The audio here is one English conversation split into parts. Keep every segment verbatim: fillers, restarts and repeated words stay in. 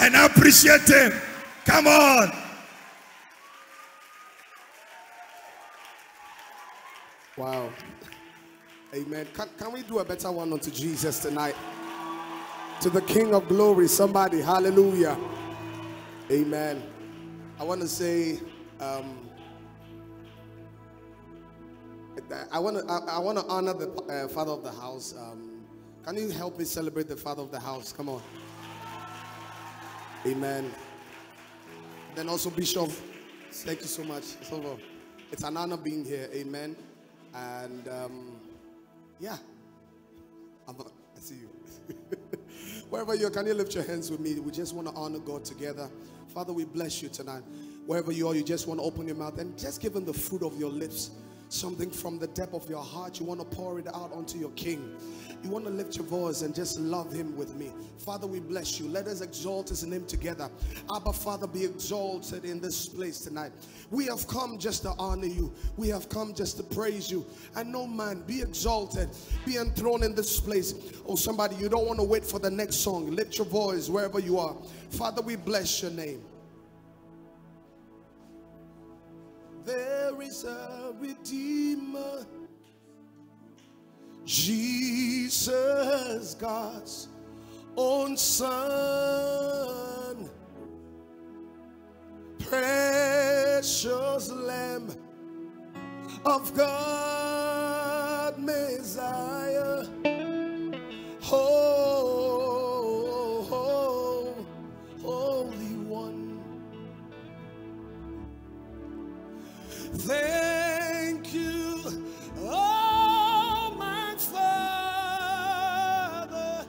and appreciate him. Come on. Wow. Amen. Can, can we do a better one unto Jesus tonight? To the King of Glory, somebody. Hallelujah. Amen. I want to say, um, I want to I, I want to honor the uh, father of the house. Um, can you help me celebrate the father of the house? Come on. Amen. Then also Bishop, thank you so much. It's over. It's an honor being here. Amen. And um, yeah, I'm, I see you. Wherever you are, can you lift your hands with me? We just want to honor God together. Father, we bless you tonight. Wherever you are, you just want to open your mouth and just give him the fruit of your lips. Something from the depth of your heart. You want to pour it out onto your King. You want to lift your voice and just love him with me. Father, we bless you. Let us exalt his name together. Abba, Father, be exalted in this place tonight. We have come just to honor you. We have come just to praise you. And no man, be exalted, be enthroned in this place. Oh, somebody, you don't want to wait for the next song. Lift your voice wherever you are. Father, we bless your name. There is a Redeemer, Jesus, God's own Son, precious Lamb of God, Messiah, oh, oh, Holy One. Thank you, oh my Father,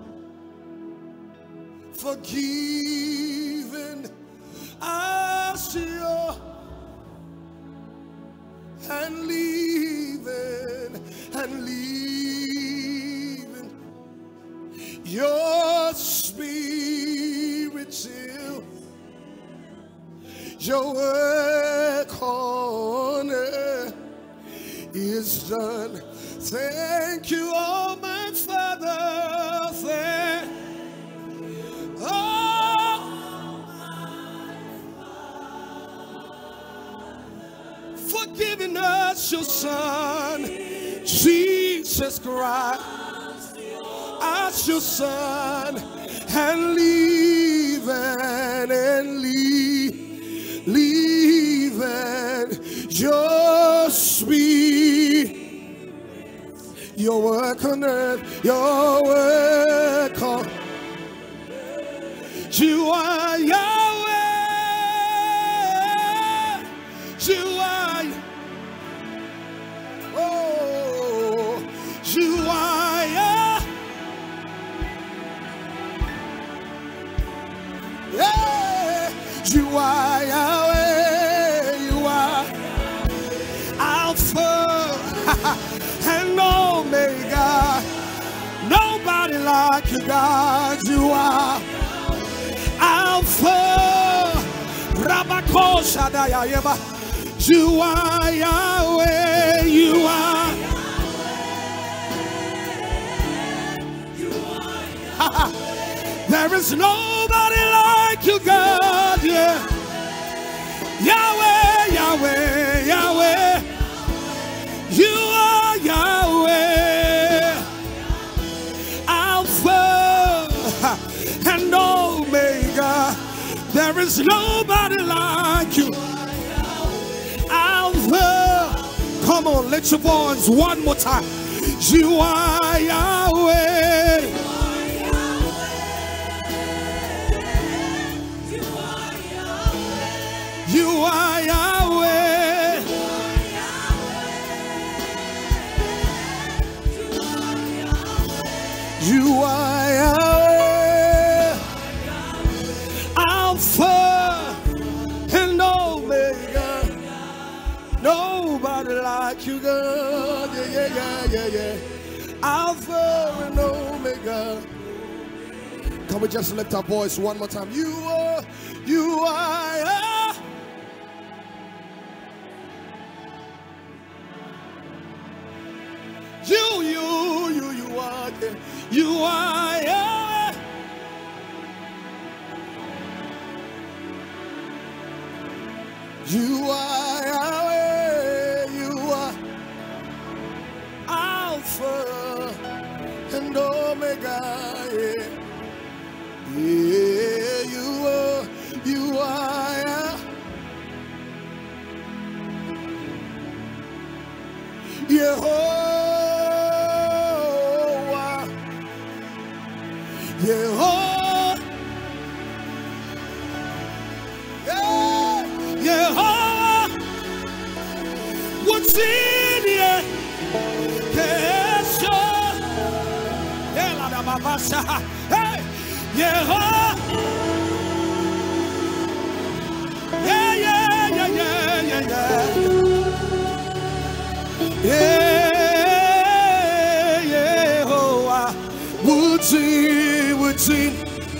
for giving us your and leaving and leaving your spirit till your work on earth is done. Thank you, oh my Father. Thank oh, for giving us your Son, Jesus Christ, as your Son, and leaving and leaving. Leaving your spirit, your work on earth, your work on. You are Yahweh. You are. Oh, you are Yahweh. Yeah, you are Yahweh, you are Alpha and Omega. Nobody like you, God. You are Alpha, Rabakosha Dayayeba. You are Yahweh, you are. There is nobody like you, God. Yeah. Yahweh, Yahweh, Yahweh. You are Yahweh, Alpha and Omega. There is nobody like you, Alpha. Come on, let your voice one more time. You are Yahweh. You are Yahweh. You are Yahweh. Alpha and Omega. Nobody like you, God. Yeah, yeah, yeah, yeah, yeah. Alpha and Omega. Can we just lift our voice one more time? You are, you are Yahweh. You, you, you, you are, you are Yahweh. You are Yahweh, you are Alpha and Omega. Yeah, yeah, you are, you are Yehovah, Yehovah, yeah, Yehovah, what's in here? Hey, Yehovah, yeah, yeah, yeah, yeah, yeah, yeah, Yehovah, what's in, what's in,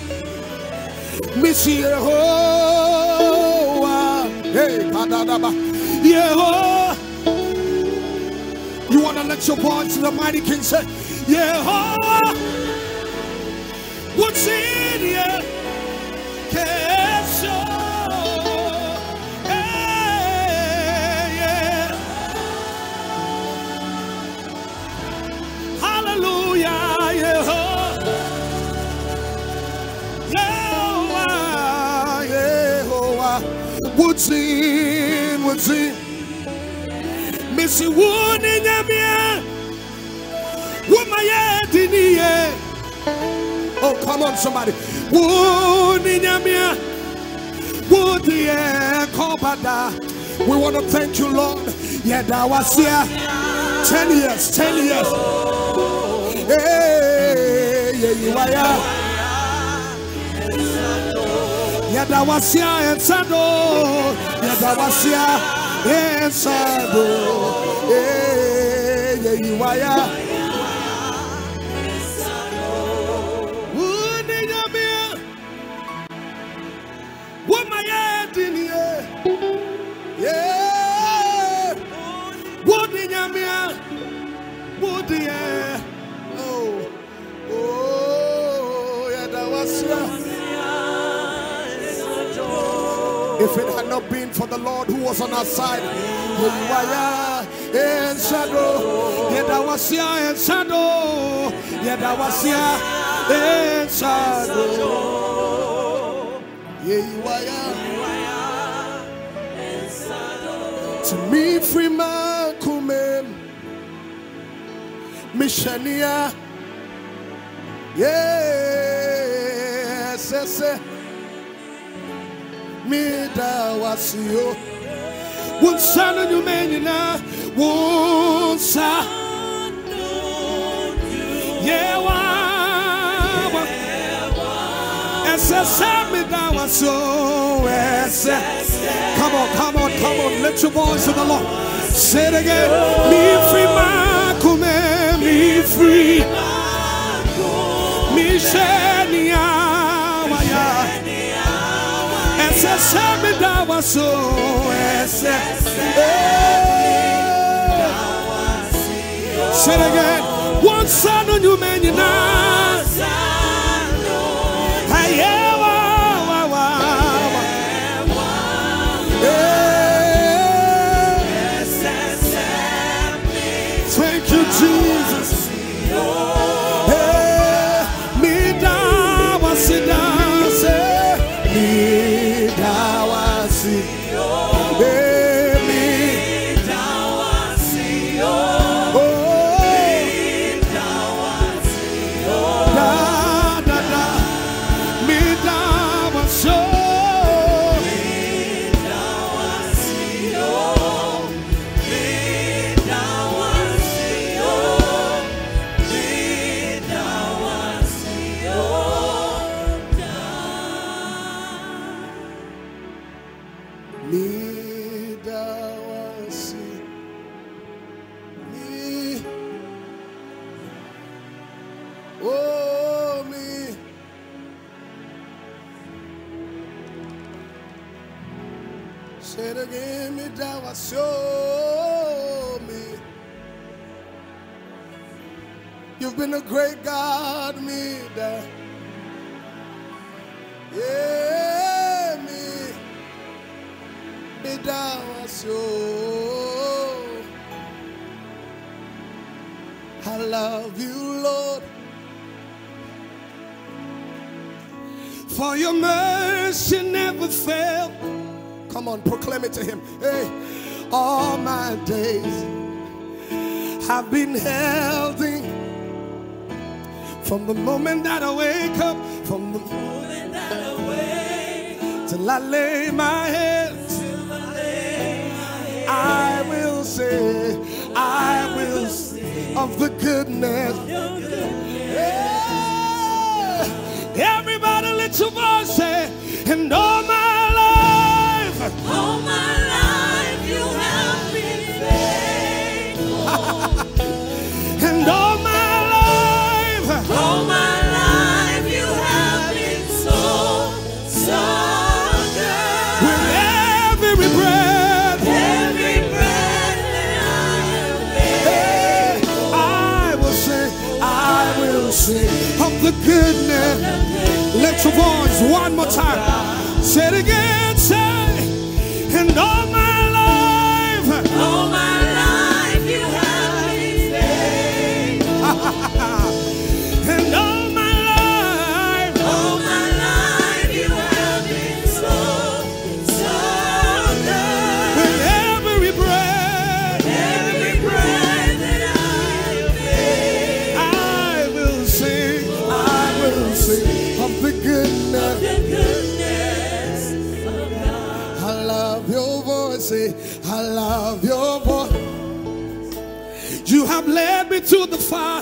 Miss Yehovah, hey, Yehovah. You want to let your voice to the mighty King say, Yehovah, what's in here? Kesho, hey, yeah. Hallelujah, Yehovah, Yehovah, Yehovah, what's in, what's in? Missy wood in your mirror. Oh, come on, somebody. Wood in your mirror. Wood the air. We want to thank you, Lord. Yeah, that was here. Ten years, ten years. Hey, yeah, you are. Yeah, that was here and Sado. Yeah, that was here. Inside, hey, yeah, you are. Wood in your mirror. What my head in here? Yeah. Wood in your mirror. Wood in your. Oh, oh, yeah, that was yeah. If it had not been for the Lord who was on our side, in shadow, yet I was here in shadow, yet I was here in shadow. Yeah, you are to me, free man, come in, Mishania. Yes, yes, yes. Mida wasio Wunsana nyumenina Wunsa Yewa Ese mida wasio Ese. Come on, come on, come on. Lift your voice to the Lord. Say it again. Me free makume, me free Me shenia waya Ese semida waso ese. Say it again. One son on you man you now. Ayewa wa wa. Thank you, Jesus. Me da wasida se. Me Say it again, me down, show me. You've been a great God, me down. Yeah, me, me down. So I love you, Lord, for your mercy never failed. Come on, proclaim it to him. Hey, all my days have been healthy. From the moment that I wake up, from the moment that I wake till I lay my head, till I lay my head, I will say, I will sing of the goodness. Yeah. Everybody, let your voice say, and all my life, all my life, you have been faithful, and all my all my life you have been so, so good. With every breath, every breath that I am able, I will sing, I will sing of the goodness. Let your voice one more time. Say it again, say, and all my life, all my life you have been faithful. And all my life, all my life, you have been so, so good. With every breath, every breath that I take, I will sing, I will sing of the goodness, of the goodness of God. I love your voice, say, I love your voice. You have led me to the fire.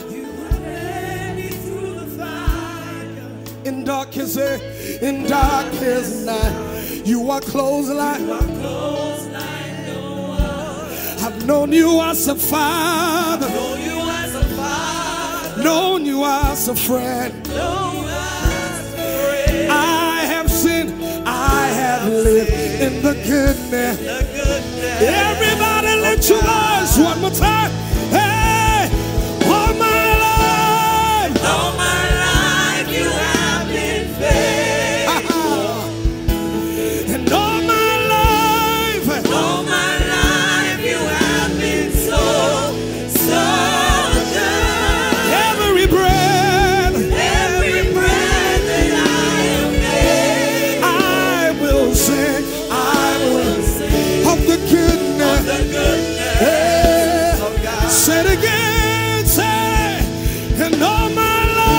In darkest day, in darkest night, you are close like, you are close like no one. I've known you as a father, known you as a father, known you as a friend, known you as a friend. I have sinned, I have lived in the goodness, the goodness. Everybody, let your voice one more time. Hey, all my life, all my life, you have. And all my life, all my life, you have been so, so good. Every breath, every breath that I am made, I will sing, I will sing of the goodness, of the goodness yeah. Of God. Say it again, say, and all my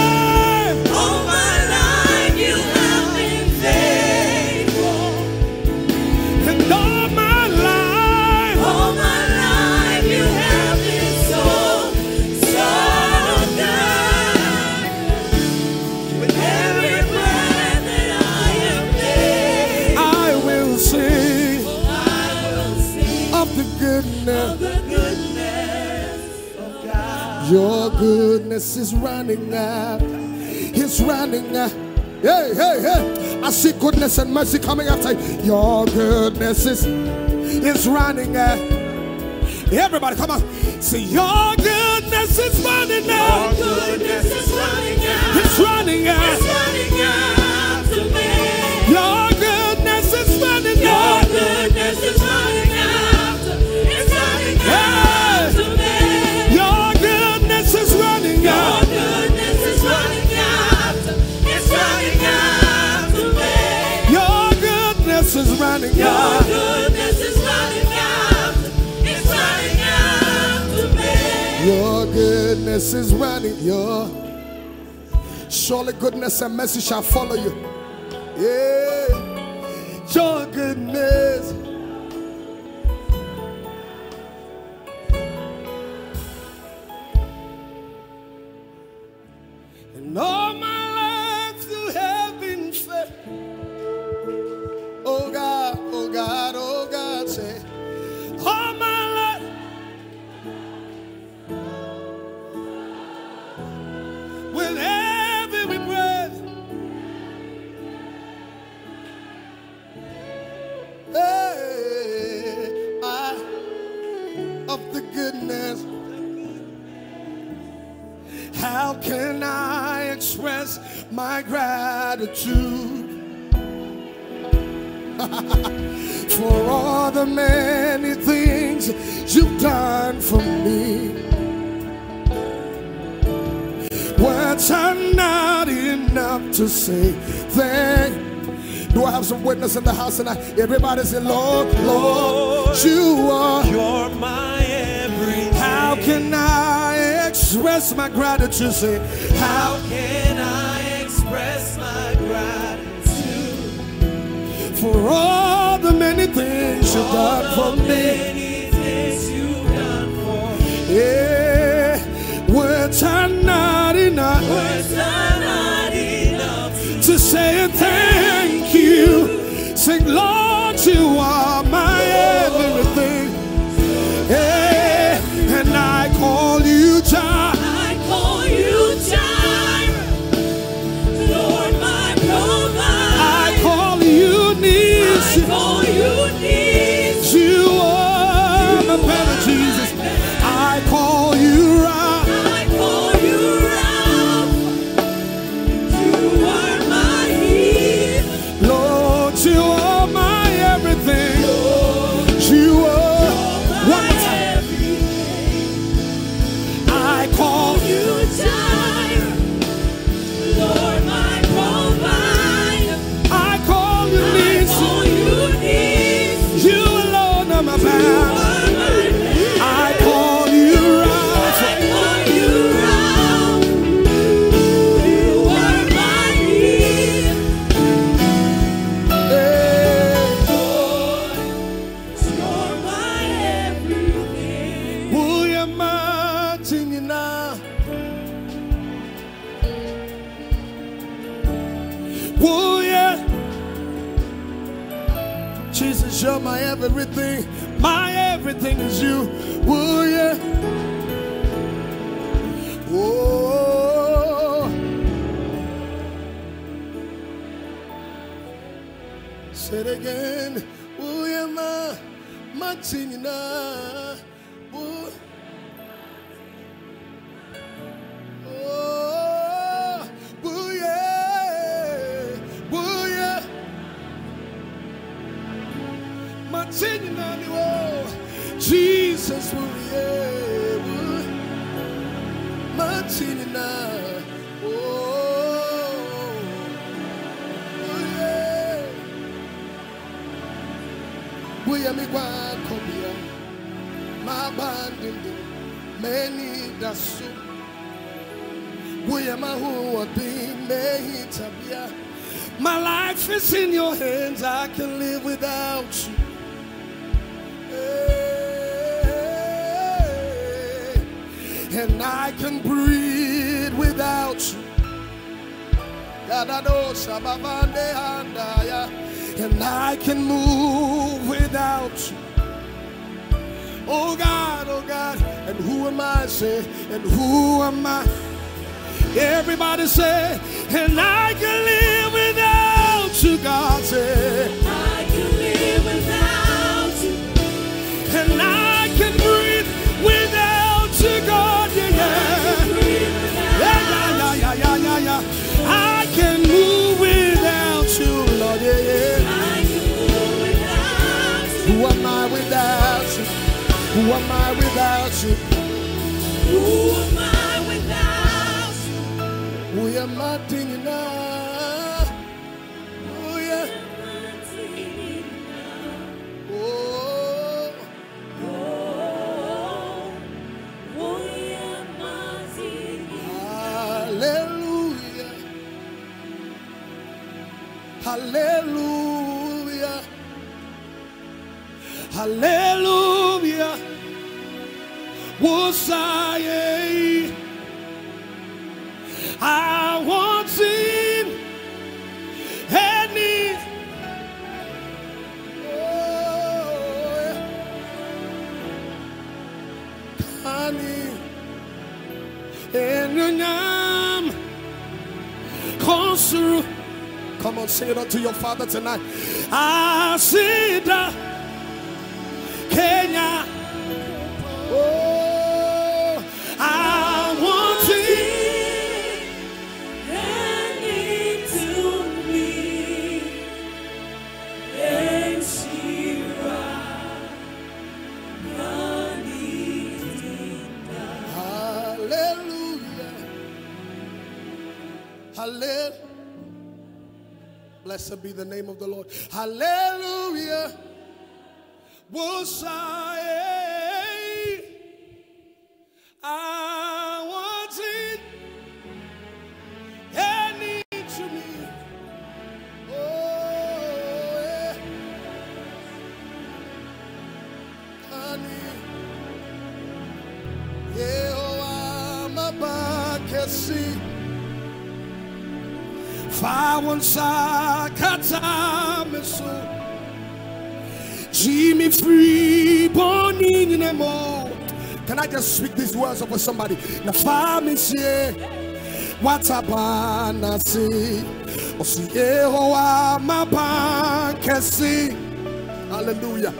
of the goodness of God. Your goodness is running out. It's running out. Hey, hey, hey. I see goodness and mercy coming after you. Your goodness is, is running out. Everybody, come on. See, your goodness is running out. Your goodness is running out. It's running out. It's running out to me. Your goodness is running out. Your goodness is running out. Yeah. To me. Your goodness is running out. Your goodness is running out. It's running out to me. Your goodness is running Your out. Your goodness is running out. It's running out to me. Your goodness is running. Your surely goodness and mercy shall follow you. Yeah. Your goodness. And all my life you have been faithful. Oh God, oh God, oh God, say, all my life. With every breath. Hey, I, of the goodness. How can I express my gratitude for all all the many things you've done for me. Words are not enough to say thank you. Do I have some witness in the house tonight? Everybody say, Lord, Lord, you are. You're my everything. How can I express my gratitude? Say, how can I express my gratitude for all the many things you've done for me? Many things you've done for me. Yeah, words are not enough. Words are not enough to say thank you. Sing, Lord, you are my everything. Yeah, and I call you Jireh. I call you Jireh, Lord, my provider. I call you Nisi. I call you Nisi. You are my better Jesus. I call you Ra. I call you Rapha. You are my healer. Lord, you are my everything. Lord, you are my one more time. everything. I call You Jireh, Lord, my provider. I call you I Nisi. call you Nisi. You alone are my You banner. are my I call you Rapha. I call you Rapha. You are my healer. Hey. Lord, you're my everything. Who am I singing now? Oh yeah, Jesus, you're my everything. My everything is you. Oh yeah. Oh. Say it again. Oh yeah, my, my singing now. Oh. Oh, oh yeah, oh yeah. Martini nani wo, Jesus oh yeah, oh. Martini na, oh, oh yeah. We are me kwa kobia, my bandindi, many dasu. My life is in your hands. I can live without you. Hey, and I can breathe without you. And I can move without you. Oh God, oh God. And who am I, say? And who am I? Everybody say, and I can live without you, God say. I can live without you. And I can breathe without you, God, yeah, yeah. Yeah, yeah, yeah, yeah, yeah, yeah. I can move without you, Lord, yeah, yeah. I can move without you. Who am I without you? Who am I without you? Who am I without you? We are nothing now. Oh yeah. Oh. Hallelujah. Hallelujah. Hallelujah. Was I? I want in any. Oh, honey, in your name, consuru. Come on, sing it unto your Father tonight. I see the Kenya. Oh, I want it. Hallelujah. Blessed be the name of the Lord. Hallelujah. Was I, I want it, and need to me. Oh, yeah. Honey, yeah, oh, I'm about to see. Jimmy free, born in a mo. Can I just speak these words over somebody? Na family, what's up, I see? Oh, see, oh, my bank, see. Hallelujah.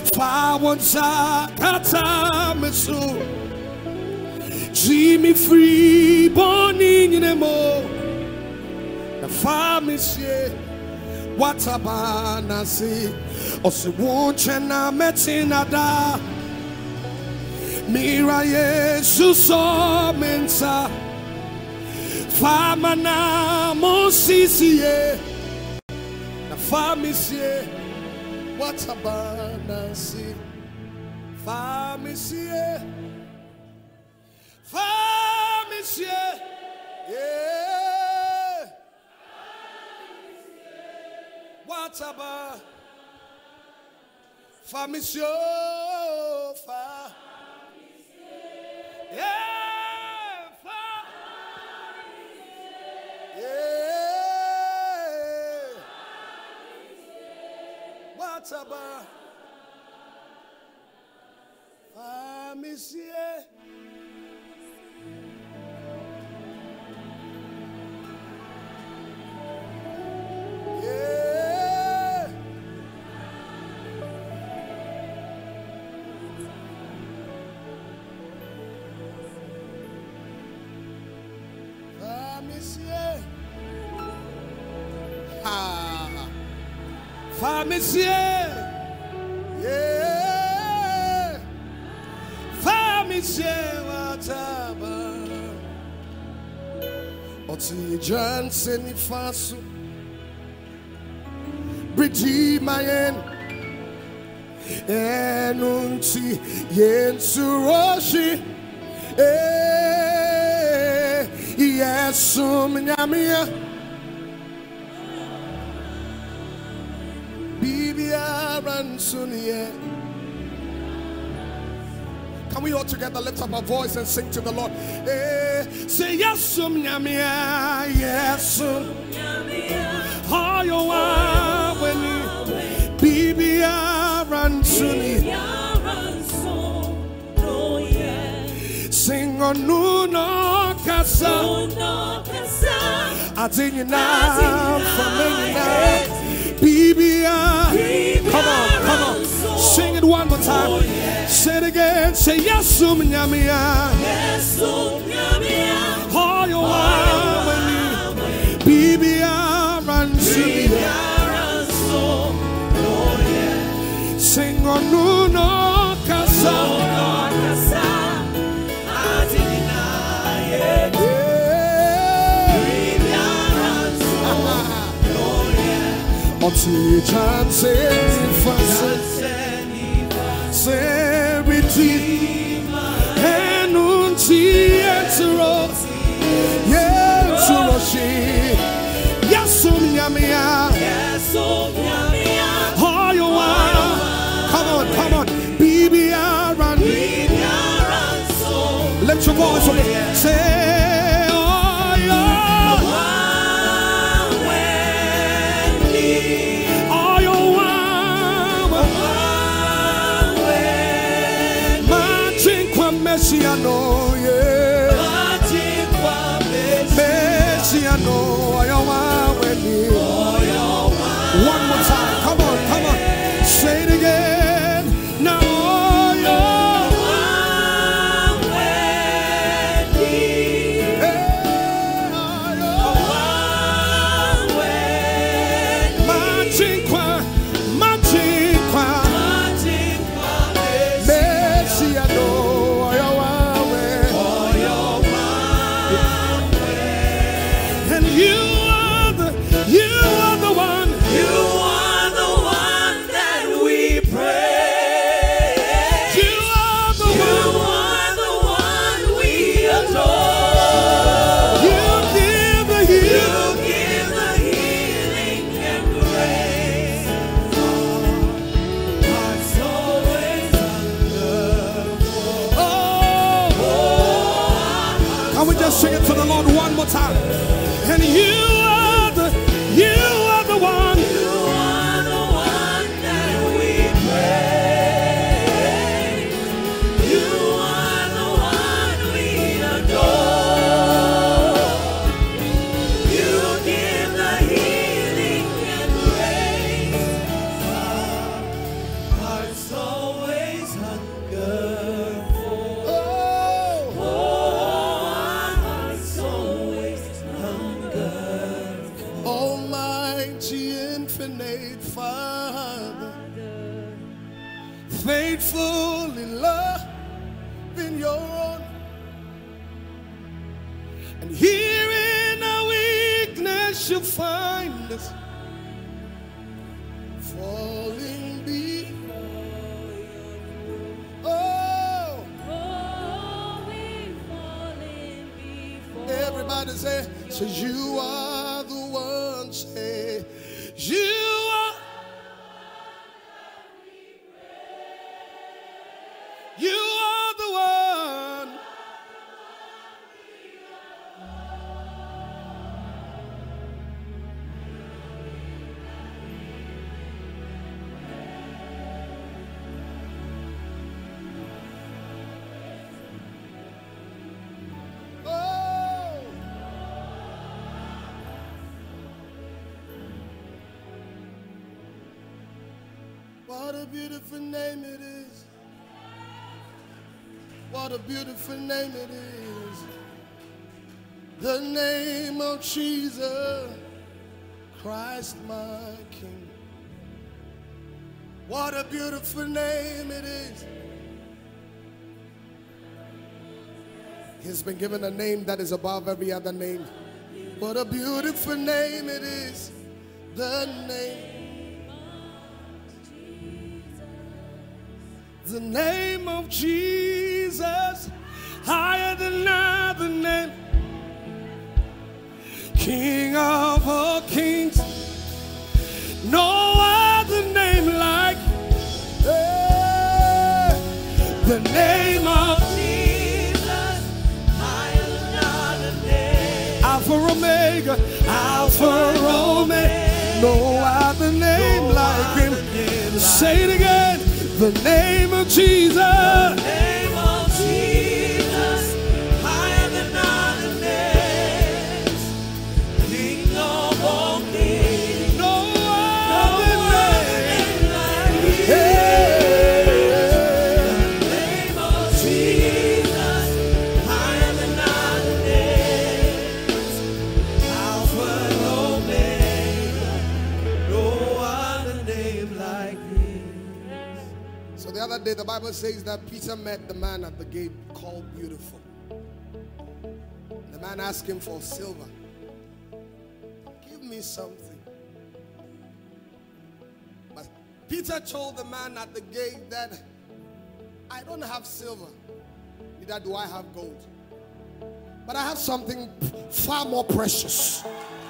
Jimmy free, born in a mo. The pharmacy, what about I see? O se wonchena metina da. Mira Jesus o mensa. Fama na mosisi. The pharmacy, what about I see? Pharmacy, pharmacy, yeah. What about Famisio? Yeah, yeah. What about Famisio? Pharmacie, yeah, pharmacie, whatever. Oti Junction ifasu, Bridgie mayen, enunti yensuroshi, eh, yesum nyamia. Can we all together lift up our voice and sing to the Lord? Eh, say yes, um, nyamia, yes, um, how you are when you baby aransuni. Sing on no casa, I think you now from me now. Baby, come on, come on, sing it one more time. Oh, yeah. Say it again. Say yes, um, nyamia. Yes, um, nyamia. Oh, you are when you, baby, run to me. Oh, yeah. Sing on no no casa. Oti Junction Seriti Enunti Yensuro Yensuroshi Yasum Yamia Yasum Yamia Oh you are Come on, come on Bibi Aran Bibi Aran So Lift your voice on it Say oh yeah Messiano, yeah. Messiano, one more time, come on, come on. Say it again. Now, you just sing it to the Lord one more time. And you are the, you are the one. You are the one that we praise. You are the one we adore. You give the healing and grace. Our hearts always hunger for. Oh, our hearts always hunger for. Almighty infinite Father, faithful in love in your own. And here in our weakness you find us, falling before you. Oh, everybody say, so you are the one, say, you are, you are the one. Oh, what a beautiful name it is. What a beautiful name it is. The name of Jesus Christ my King. What a beautiful name it is. He's been given a name that is above every other name. What a beautiful name it is. The name. The name of Jesus, higher than other name. King of all kings, no other name like hey, the name of Jesus, higher than other name. Alpha Omega, Alpha Omega, no other name No like other him. name like Say it again, the name of Jesus. The name of Jesus, higher than other names. King of all kings, No no other other name. name like him. Hey. The name of Jesus, higher than other names. Alpha and Omega, no other name like him. So the other day, the Bible says that Peter met the man at the gate called Beautiful. The man asked him for silver. Give me something. But Peter told the man at the gate that I don't have silver, neither do I have gold, but I have something far more precious.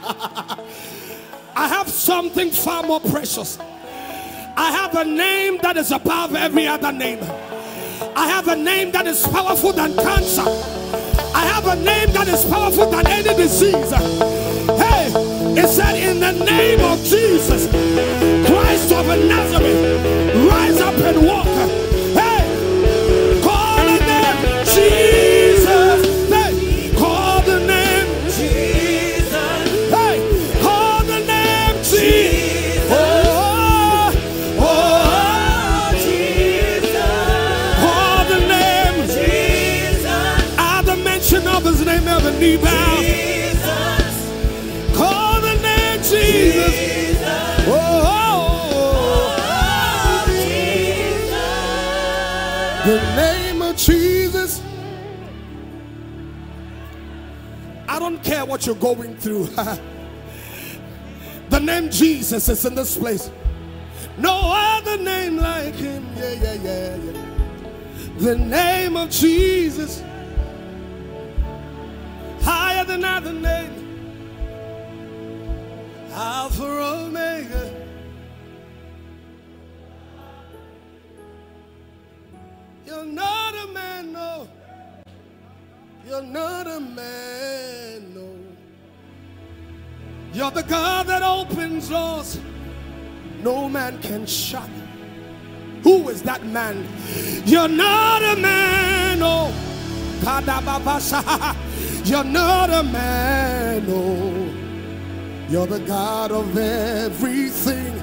I have something far more precious. I have a name that is above every other name. I have a name that is powerful than cancer. I have a name that is powerful than any disease. Hey, it said in the name of Jesus Christ of Nazareth, rise up and walk. Hey, call the name Jesus. Hey, call the name Jesus, Hey, call the name Jesus. Oh, oh, oh Jesus, call the name. Jesus, At the mention of his name, every knee bow. Jesus, Call the name Jesus. Jesus, Oh, oh, oh Jesus. oh. The name of Jesus. I don't care what you're going through. The name Jesus is in this place. No other name like him. Yeah, yeah, yeah, yeah. The name of Jesus, higher than other name. Alpha Omega. You're not a man, no. You're not a man, no. You're the God that opens doors No man can shut. Who is that man? You're not a man, oh. You're not a man, no. You're the God of everything.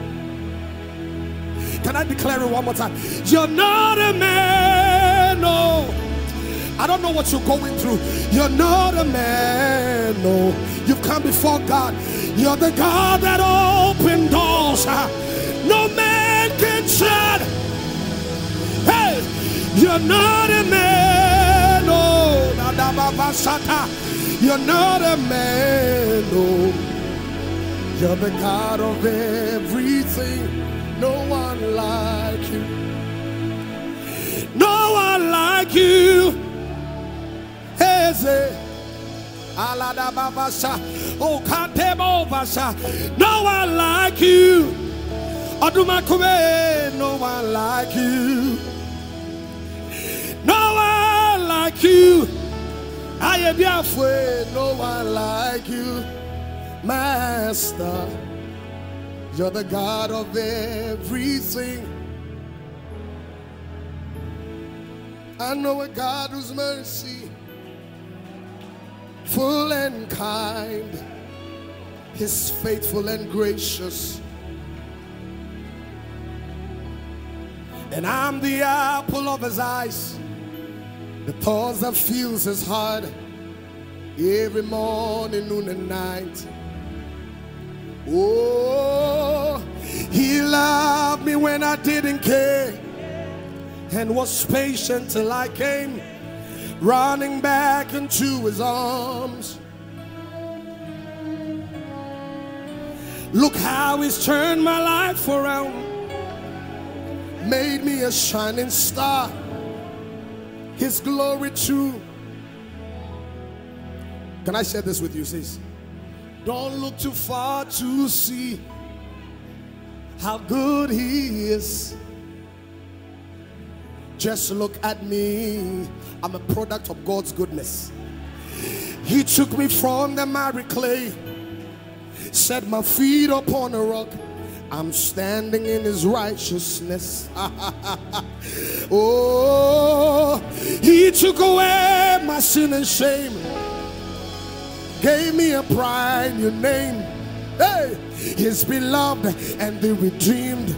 Can I declare it one more time? You're not a man, no. I don't know what you're going through. You're not a man, no. You've come before God. You're the God that opened doors no man can shut. Hey, you're not a man, no. You're not a man, no. You're the God of everything. No one like you. No one like you. Hey, say, oh, Katebovasha. No one like you. Adumakume. No one like you. No one like you. I am Yahweh. No one like you, Master. You're the God of everything. I know a God whose mercy full and kind, He's faithful and gracious, and I'm the apple of His eyes, the thoughts that fills His heart every morning, noon and night. Oh, He loved me when I didn't care, and was patient till I came running back into His arms. Look how He's turned my life around, made me a shining star, His glory true. Can I share this with you, sis? Don't look too far to see how good He is. Just look at me. I'm a product of God's goodness. He took me from the miry clay, set my feet upon a rock. I'm standing in His righteousness. Oh, He took away my sin and shame, gave me a brand new name. Hey, His beloved and the redeemed.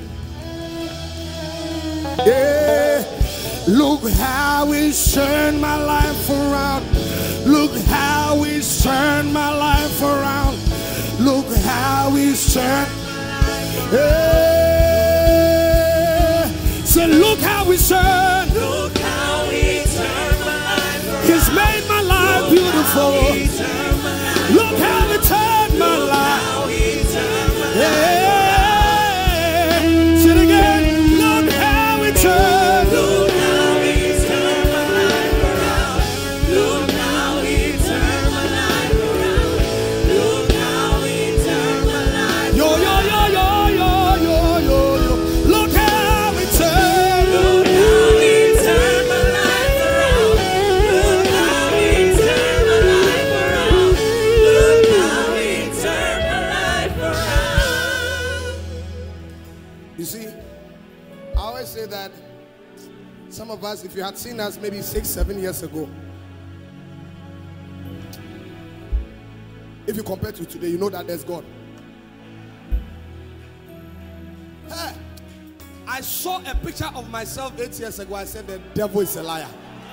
Yeah, look how He's turned my life around. Look how He's turned my life around. Look how He's turned. Yeah, say, look how He's turned. Look how He turned my life around. He's made my life beautiful. Look how He turned my life. Yeah. Say it again. Look how He turned. Look how He turned my life around. Look how He turned my life around. Look how He turned my life around. Yo, yo, yo, yo, yo, yo, yo, yo. Look how He turned. Look how He turned my life around. Look how He turned my life around. Look how He turned my life around. You see, I always say that some of us, if you had seen us maybe six, seven years ago, if you compare to today, you know that there's God. Hey, I saw a picture of myself eight years ago. I said the devil is a liar.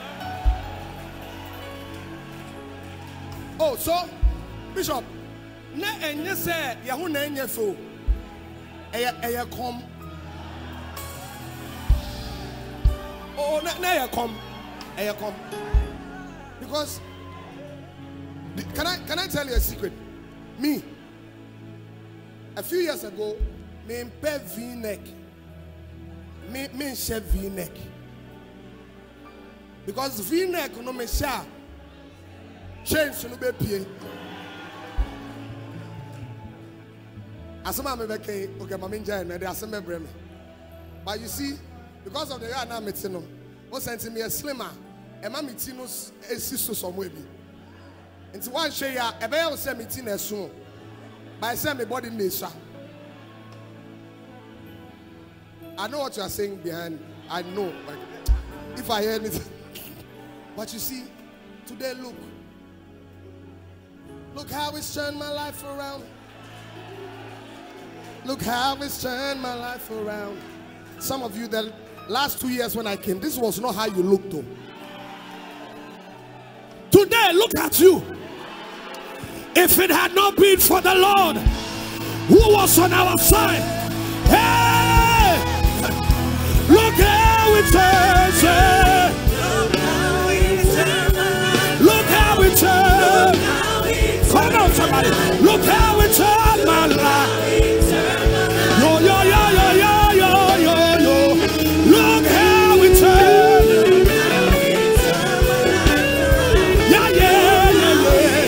Oh, so Bishop, ne enye say yahu na enye fo. Eye eye kom. Oh, na na come, eye come. Because can I can I tell you a secret? Me, a few years ago, me pay V-neck, me me share V-neck. Because V-neck no me share, change no be pay. Asama me be okay, mama nja na dey asema brem. But you see, because of the way I am meeting no, what sent me a slimmer, Emma Mitinos esiso somewhere bi. Nti one share ya ebe ya say meeting esu. By say me body nation. I know what you are saying behind. I know, like, if I hear anything. But you see, today look. Look how it's turned my life around. Look how it's turned my life around. Some of you, the last two years when I came, this was not how you looked though. Today, look at you. If it had not been for the Lord who was on our side, hey, look how it turns. Hey. Look how it turns. Come on, somebody. Look how it turned my life. Yo, yo, yo, yo, yo, yo, yo, yo. Look how it turned. Yeah, yeah, yeah,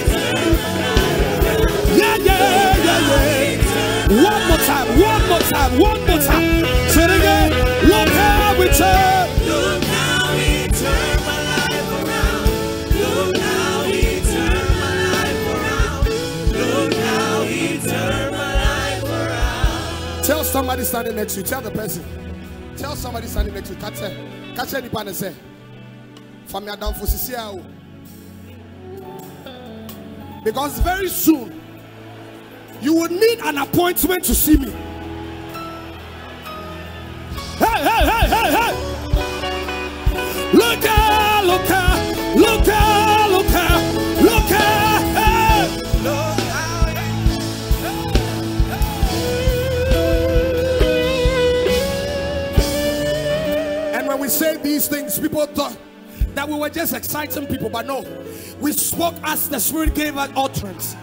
yeah. Yeah, yeah, yeah, yeah. One more time, one more time, one more time. Say it again. Look how it turned. Look how he turned my life around. Look how he turned my life around. Look how he turned my life around. Tell somebody standing next to you. Tell the person. Tell somebody standing next to you. Catch it. Catch any pan and say, "From your down for Sisia." Because very soon you will need an appointment to see me. Hey, hey, hey, hey, hey. Look out, look out, look out, look out, look out, hey. Look how And when we say these things, people thought that we were just exciting people, but no, we spoke as the Spirit gave us utterance.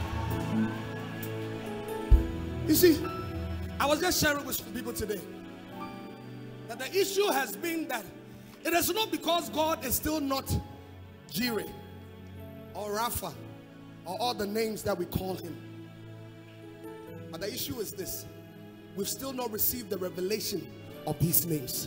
You see, I was just sharing with people today that the issue has been that it is not because God is still not Jireh or Rapha or all the names that we call him. But the issue is this: we've still not received the revelation of these names.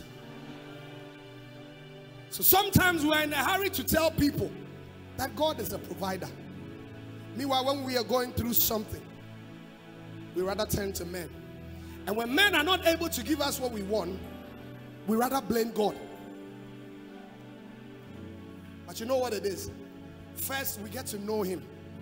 So sometimes we're in a hurry to tell people that God is a provider. Meanwhile, when we are going through something, we rather turn to men. And when men are not able to give us what we want, we rather blame God. But you know what it is? First, we get to know him.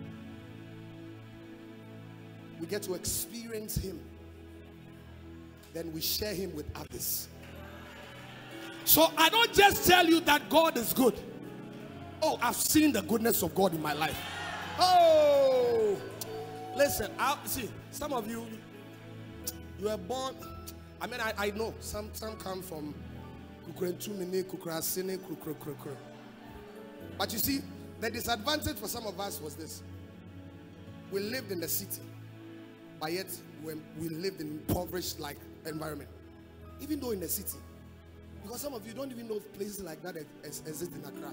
We get to experience him. Then we share him with others. So I don't just tell you that God is good. Oh, I've seen the goodness of God in my life. Oh, listen, I see some of you, you were born. I mean, I, I know some some come from but you see, the disadvantage for some of us was this: we lived in the city, but yet when we lived in impoverished like environment, even though in the city. Because some of you don't even know places like that exist in Accra.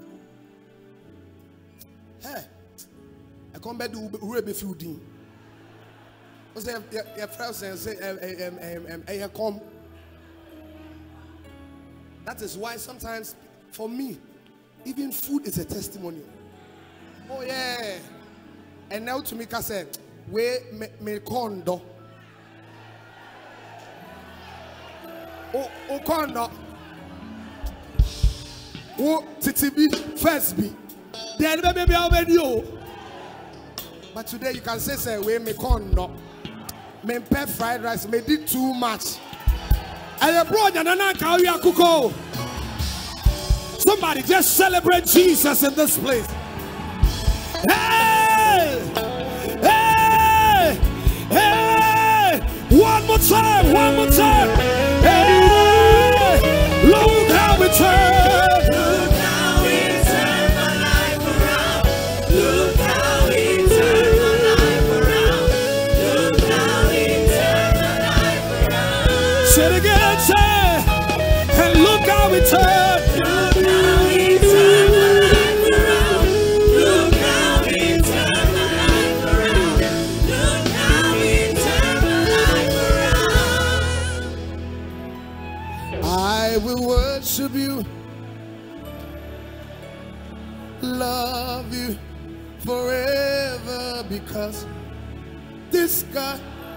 Hey, I come back to Ube Fudin. What's your friends and say, I come. That is why sometimes, for me, even food is a testimony. Oh, yeah. And now to me, I said, we me condo. Oh, oh, condo. Oh, T T B, first B. Then maybe already you. But today you can say, say, we me corn no. Me pay fried rice, me did too much. And bro, kuko. Somebody just celebrate Jesus in this place. Hey! Hey! Hey! One more time, one more time. Hey! Look how we turn. Look how he turned my life around. Look how he turned my life around. Look how he turned my life around. Say it again, say. And look how we turn. Look how he turned my life around. Look how he turned my life around. Look how he turned my life around. I will worship you. love you forever because this God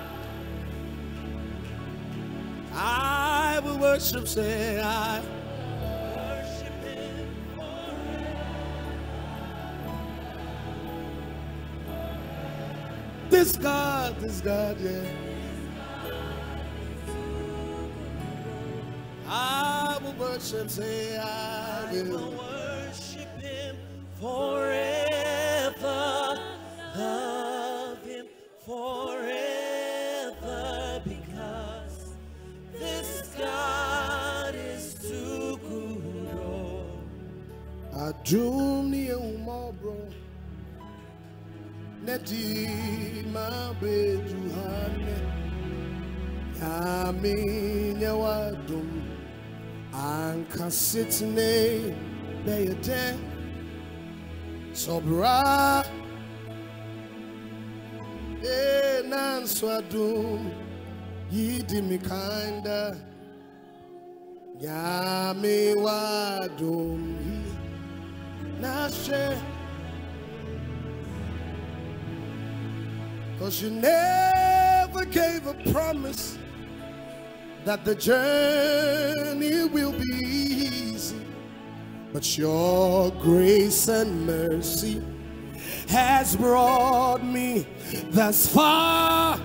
I will worship, say I worship him forever. This God, this God, yeah. I will worship, say I will, I will worship him forever, love him forever, because this God is too good. Oh. I drew near more, bro. Neti ma beju hane, yami nyawadum. Anka sitne beyede sobra e nan swadum yidi mi kinda yami wadum na she, cause you never gave a promise that the journey will be easy, but your grace and mercy has brought me thus far.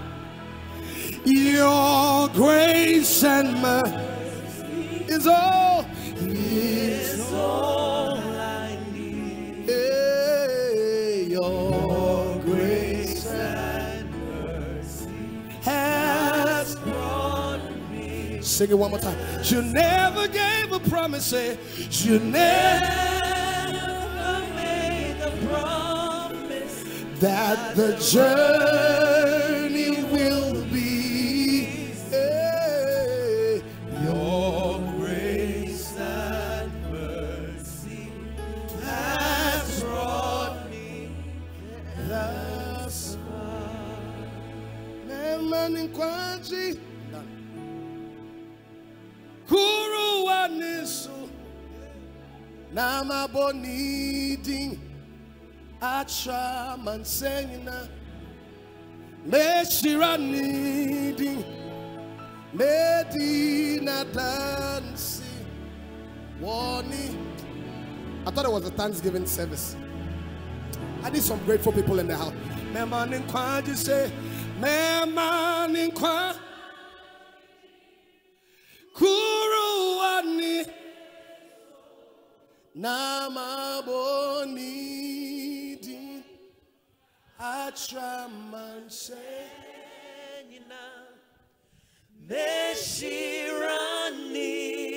Your grace and mercy is all, is all I need. Hey, your grace and mercy has brought me. Sing it one more time. You never gave a promise, say, you never made a promise that the journey will be. Hey, your grace and mercy has brought me thus far. Man in Kwanji. Kuru wanisu nama boniding acha mansengina meshira needing medina dansi wani. I thought it was a Thanksgiving service. I need some grateful people in the house. Me man in Kwanji say, me man in Kwanji. Kuruwani nama bonidi atraman senyina meshirani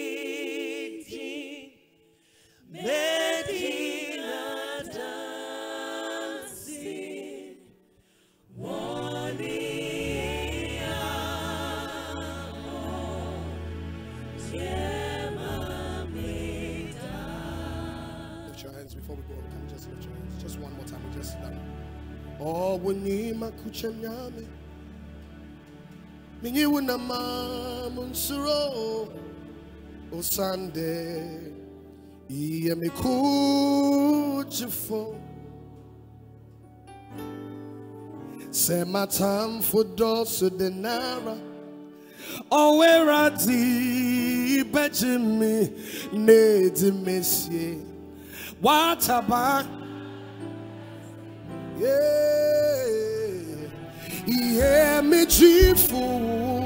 medina dansi wani. Before we go, can we just lift your hands? Just one more time, we just done. Oh, we need my kuchanyame. Minyi wuna mamunsuro. O Sunday, iye mi kuchifo. Se matam fudo su denara. Oh, where are the Benjamin? Nedi Messier. What about? Yeah, yeah, me chifu.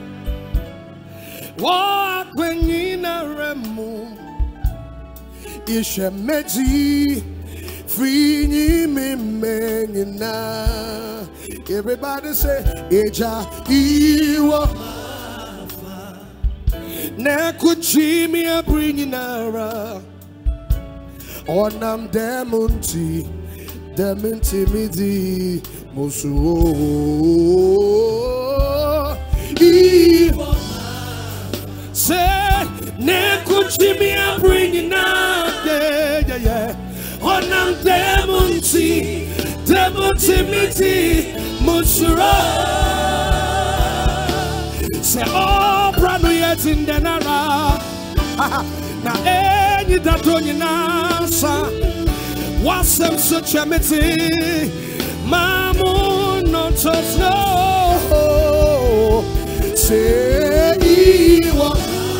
What when in a remu? Ishe meji, free me menina. Everybody say, Eja iwa. Na kuchimi a bringing ara. Onam demunti, demunti midi, musu. Say, ne kuchimi a bringing up, yeah, yeah, yeah. Onam demunti, demunti midi, musu. Say, oh, brand yet in the nara. Na eni datoni nasa wasem so chemiti mamu no tosno say iwa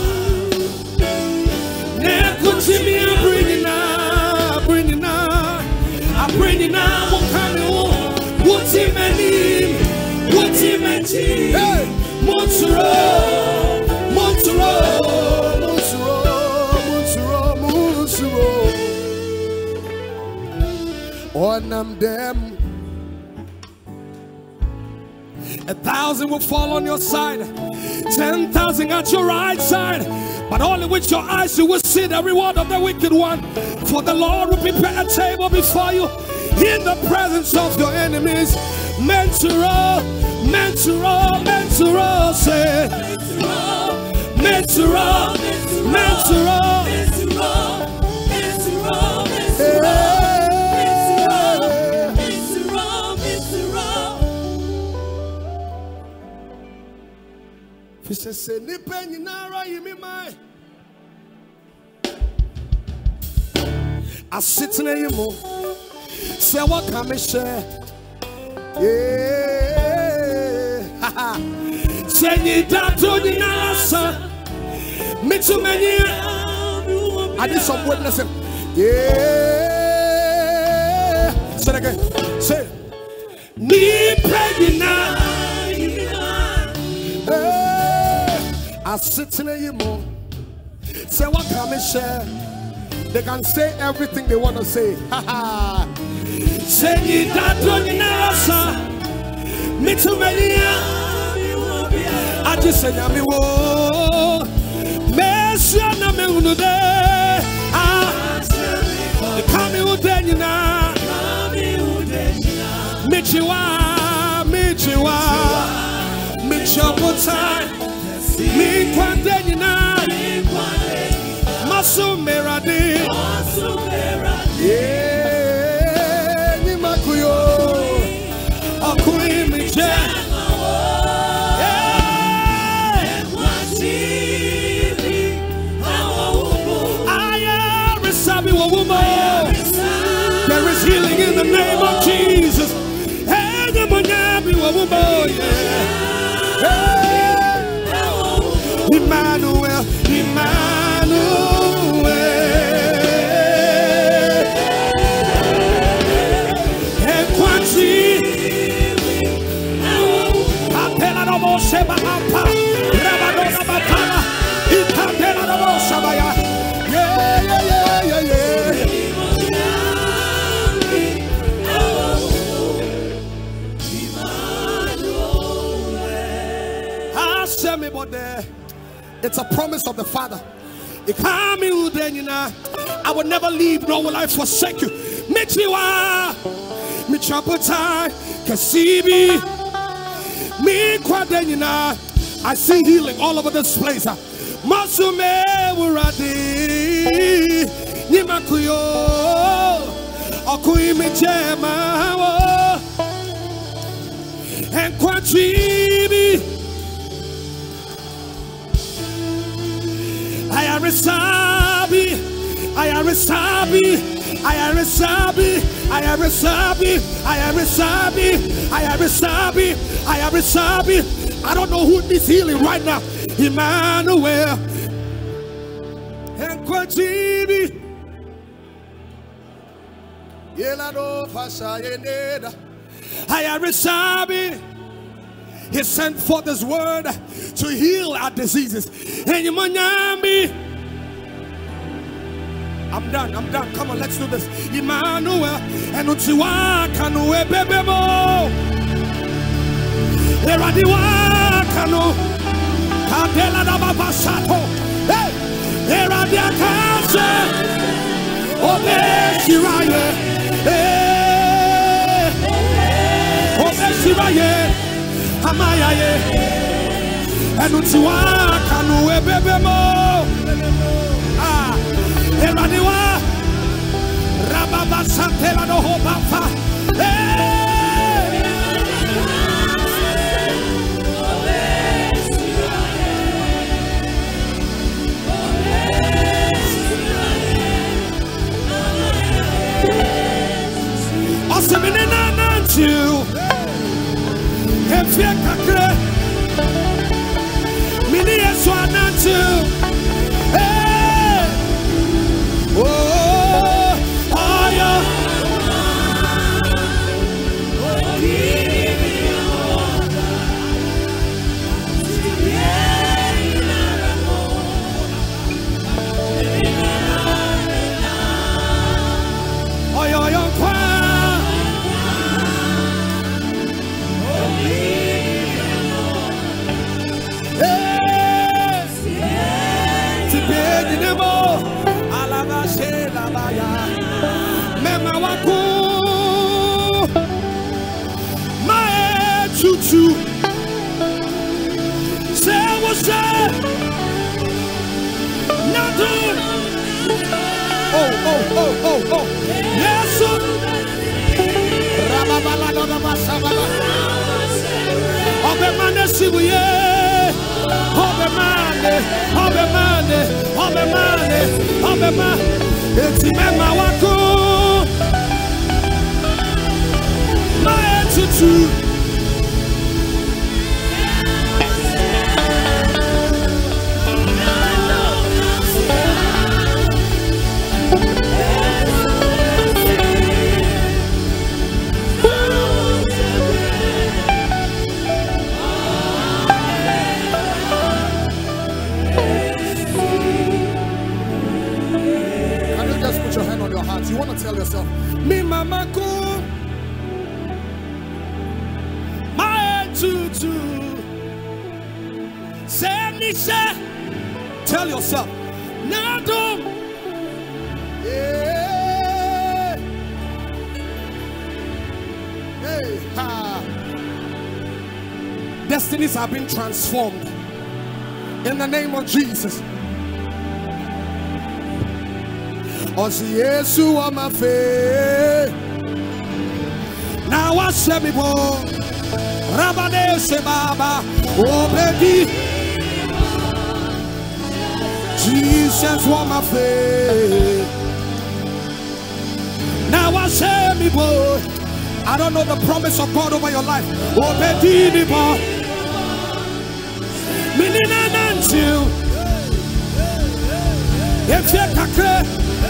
ne kutimi bringing na bringing na I bringing na mukanu wuti meni wuti meni Monturo Monturo Monturo Monturo on them them a thousand will fall on your side, ten thousand at your right side, but only with your eyes you will see the reward of the wicked one. For the Lord will prepare a table before you in the presence of your enemies. Menturo, menturo, menturo, say menturo, menturo, menturo, menturo, menturo. He says, "Say nipe ni nara yimi mai." I sit in you mo. Say what can me share? Yeah. Say ni dato ni nasa. Me too many. I did some witnessing. Yeah. Say it again. Say nipe ni nara. I sit in you more. Say what can I share? They can say everything they want to say. Haha. Say you that don't know. Me too many. I just say I'm wo. Messi na me unude. Ah. Come ude ni na. Michiwa, Michiwa, Michiwa. Mi kwande nina Masumerade Yeah Ni makuyo Akui miche Yeah Aya Resabi wawumo There is healing in the name of Jesus Hey Nyamunyabi wawumo Yeah Emmanuel, Emmanuel. Ekwanti. Apela no mo seba apa. Rabadona batala. Itapela no mo sabaya. Yeah, yeah, yeah, yeah, yeah. I say me bode. It's a promise of the Father. I will never leave, nor will I forsake you. Michiwa, Michaputai, Kasibi, Mi Quadenina. I see healing all over this place. Masume Wuradi, Nimakuyo, Okui Michema, and Quatribi. I am Resabi, I am Resabi, I am Resabi, I am Resabi, I am Resabi, I am Resabi, I am Resabi. I don't know who needs healing right now. Emmanuel and Quajibi. Yelado Fasha Yeneda. I am Resabi. He sent forth his word to heal our diseases. And you manyambi. I'm done, I'm done. Come on, let's do this. Emmanuel and Uchiwa Kanu Ebebemo. Eradiwa Kanu Kadela Nababa Sato. Hey! Eradia Kanse. Obe Shiraye. Hey! Obe Shiraye. Amayaye Enuchiwa Kanu Ebebemo Ah Eradiwa Rababa Santela no Hobafa Hey two. Say what's that? Nothing. Oh, oh, oh, oh, oh. Yes, sir. Obemane sibuye. Obemane. Obemane. Obemane. Obemane. Eti mema wako. My attitude. You want to tell yourself, me mama go, my tutu. Say me say, tell yourself, Nado. Yeah. Hey, ha. Destinies have been transformed in the name of Jesus. Osi Yesu wa mafe. Na wa shemi bo. Rabane se baba. Obedi. Jesus wa mafe. Na wa shemi bo. I don't know the promise of God over your life. Obedi ni bo. Minina nantiu. Efye kakre.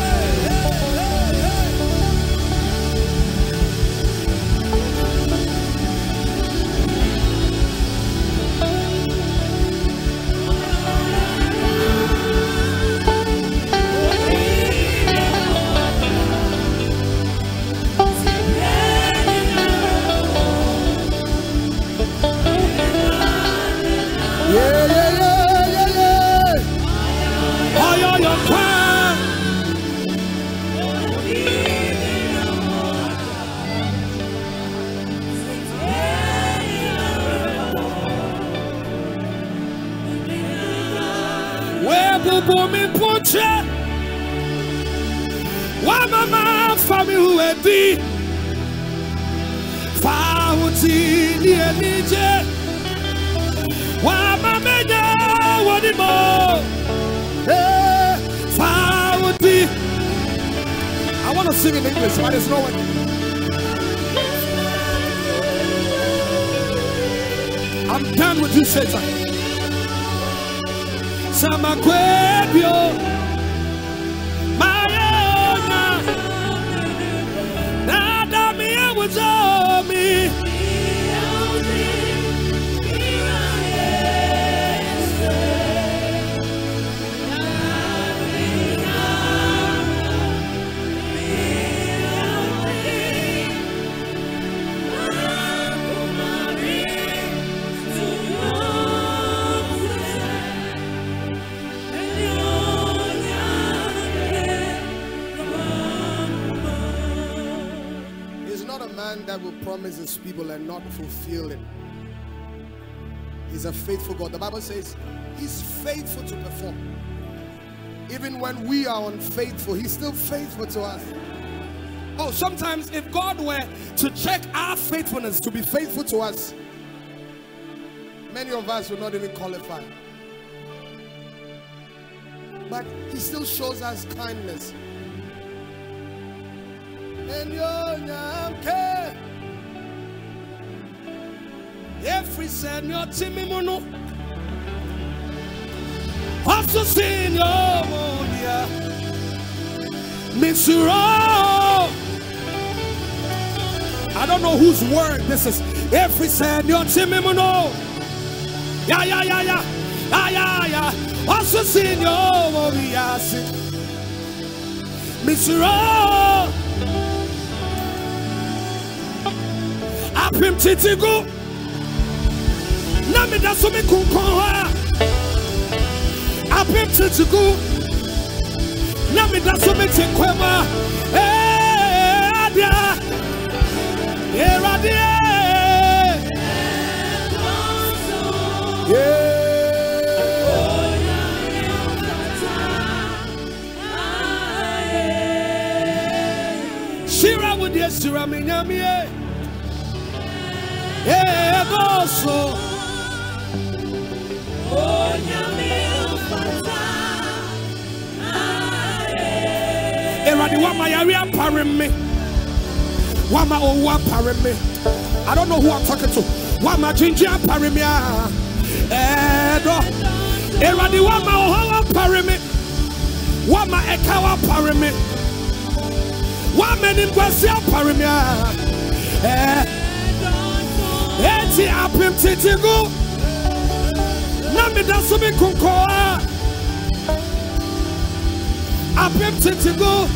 Mama family who had be Fauti ni Elije Wama meja wadimo Eh Fauti. I want to sing in English, but there's no one. I'm done with you, Satan. Sama kwebyo me. That will promise his people and not fulfill it. He's a faithful God. The Bible says he's faithful to perform. Even when we are unfaithful, he's still faithful to us. Oh, sometimes if God were to check our faithfulness to be faithful to us, many of us will not even qualify. But he still shows us kindness. And your name care. Every senior Timmy Mono. Also senior Monia. Missouri. I don't know whose word this is. Every senior Timmy Mono. Yeah, yeah, yeah, yeah. Yeah, yeah, yeah. Also senior Monia. Missouri. Apim titigu Nami da so me kunkonwa Apim titigu Nami da so me tinkwema Eh adia Eh adia Shira would yes, Shira Minyami. Eh, Bosso. Eradi wama area parim me. Wama owa parim me. I don't know who I'm talking to. Wama ginger parim me. Eh, do. Eradi wama owa parim me. Wama ekawa parim me. Wama nimgwasia parim me. Eh. Eti apim titigu. Nami dasumi kunkoa. Apim titigu.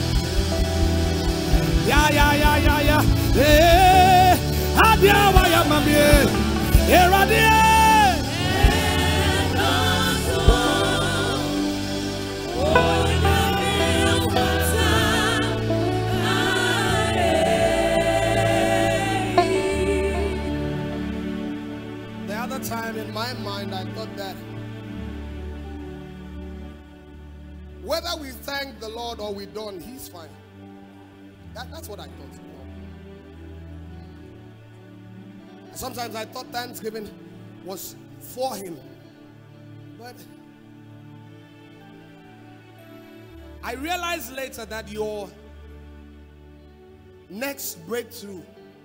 Ya ya ya ya ya. Eh. Adia wa ya mami. Eradi. Time in my mind, I thought that whether we thank the Lord or we don't, He's fine. That, that's what I thought. Sometimes I thought Thanksgiving was for Him, but I realized later that your next breakthrough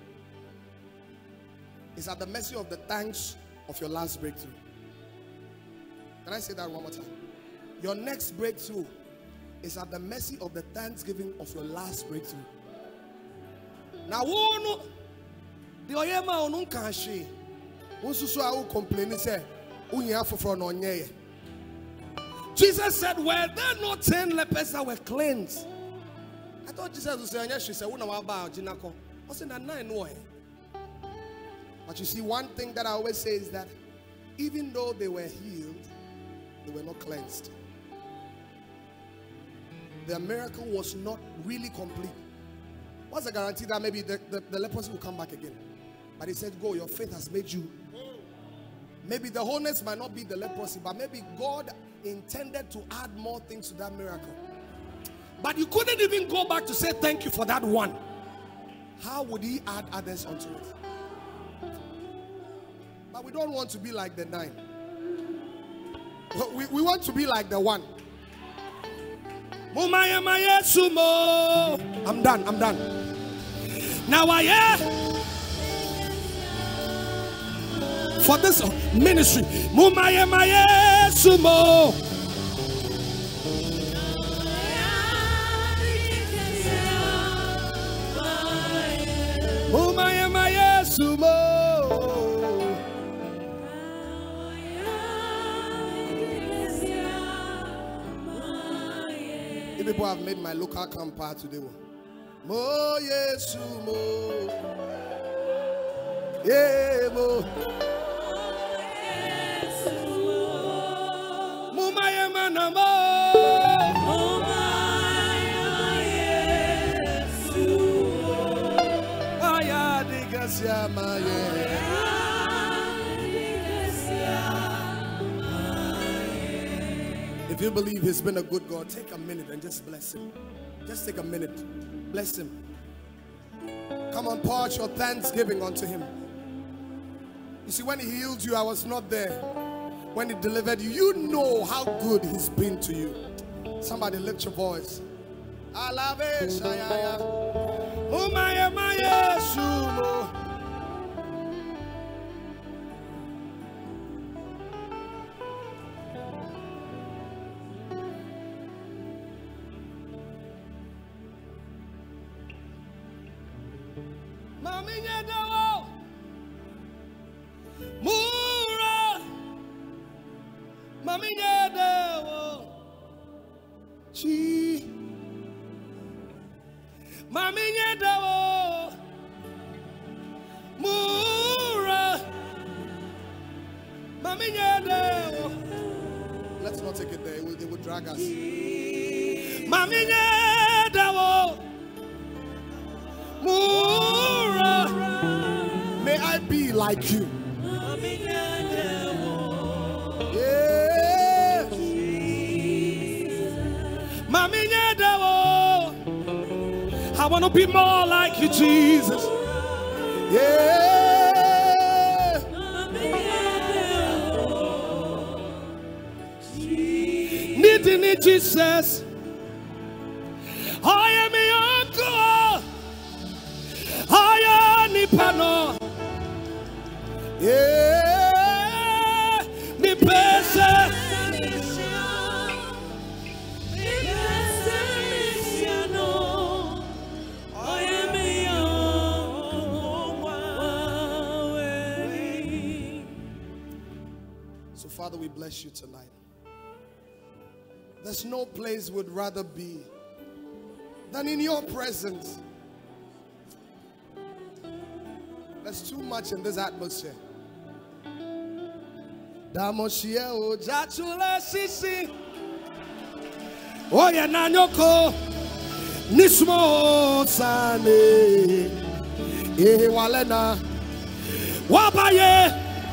is at the mercy of the thanks of your last breakthrough. Can I say that one more time? Your next breakthrough is at the mercy of the thanksgiving of your last breakthrough. Now, one, the oyema onun kanshi, unsusu au complain say, unya for no nye. Jesus said, "Were there not ten lepers that were cleansed?" I thought Jesus would say, "She said, una waba jinako." I said, "Na nine no." But you see, one thing that I always say is that even though they were healed, they were not cleansed. Their miracle was not really complete. What's the guarantee that maybe the, the, the leprosy will come back again? But He said, go, your faith has made you. Maybe the wholeness might not be the leprosy, but maybe God intended to add more things to that miracle. But you couldn't even go back to say thank you for that one. How would He add others onto it? But we don't want to be like the nine. We, we want to be like the one. I'm done, I'm done. Now I am for this ministry. Sumo. Sumo. People have made my local camp part today. Mo Yesu mo, yeah mo, mo maya mana mo, mo maya Yesu, aya digasia maya. If you believe He's been a good God, take a minute and just bless Him. Just take a minute. Bless Him. Come on, pour out your thanksgiving unto Him. You see, when He healed you, I was not there. When He delivered you, you know how good He's been to you. Somebody lift your voice. I love it. Oh my, my, sumo. Mura, mami nyedewo, chi, mami nyedewo, mura, mami nyedewo. Let's not take it there; it will, it will drag us. Mami nyedewo, mura. May I be like you. Yeah. Mami nyedawo. I want to be more like you, Jesus. Yeah. Needing it, Jesus. I am your God. I am Nipano. Yeah. Nipesa. So, Father, we bless you tonight. There's no place we'd rather be than in your presence. There's too much in this atmosphere. Damoshia o jachula sisi. Oya nanyoko nismo sane. Eh walena Wabaye.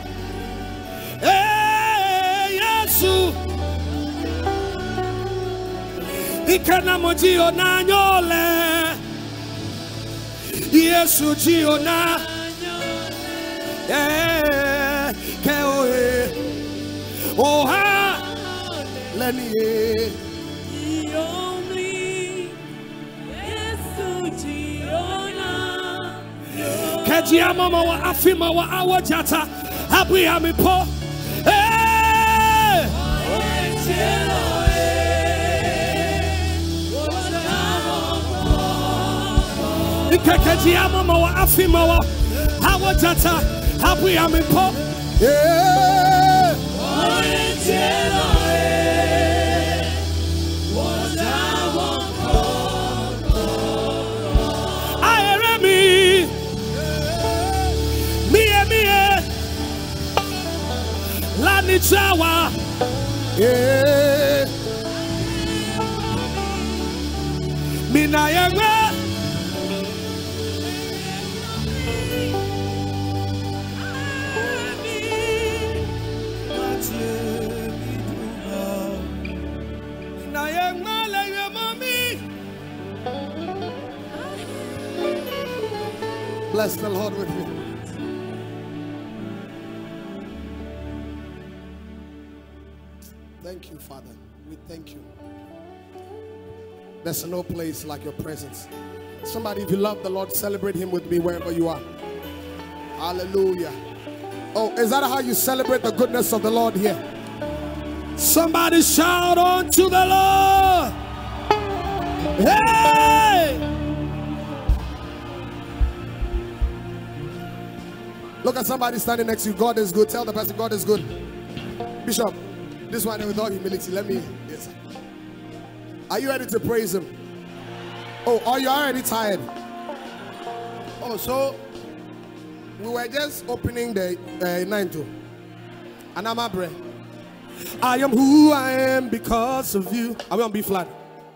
Eh Yesu. Ikana mojio nanyole. Yesu jio na. Eh keo eh. Oha leni eh. Kejia mama wa afima wa awajata. Happy ami po. Eh. Kejia mama wa afima wa awajata. Happy ami po. Eh. Chawa, yeah. Mina yanga, Mina yanga la mami. Bless the Lord with me. Thank you, Father. We thank you. There's no place like your presence. Somebody, if you love the Lord, celebrate him with me wherever you are. Hallelujah. Oh, is that how you celebrate the goodness of the Lord here? Somebody shout unto the Lord. Hey! Look at somebody standing next to you. God is good. Tell the person God is good. Bishop, this one with all humility. Let me. Yes. Are you ready to praise him? Oh, are you already tired? Oh, so we were just opening the uh, nine to. And I'm a bread. I am who I am because of you. I'm gonna be flat.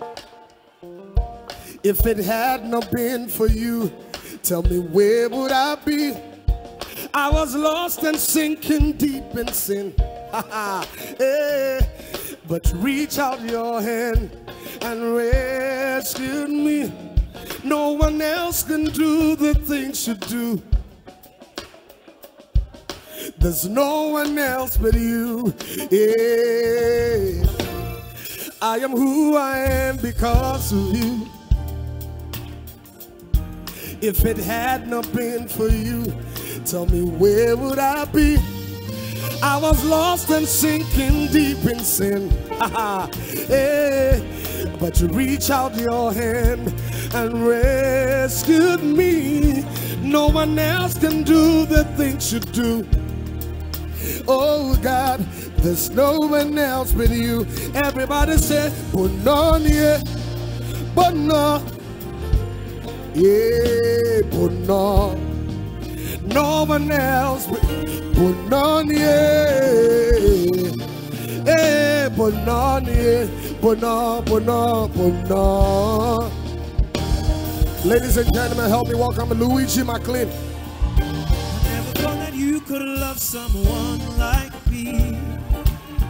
If it had not been for you, tell me where would I be? I was lost and sinking deep in sin. Hey, but reach out your hand and rescue me. No one else can do the things you do. There's no one else but you. Yeah. I am who I am because of you. If it had not been for you, tell me where would I be? I was lost and sinking deep in sin. Hey, but you reach out your hand and rescued me. No one else can do the things you do. Oh God, there's no one else but you. Everybody say, Bononie, Bono, yeah, Bono. No one else but Bononie, eh, Bononie, Bono, Bono, Bono. Ladies and gentlemen, help me welcome Luigi McLean. I never thought that you could love someone like me.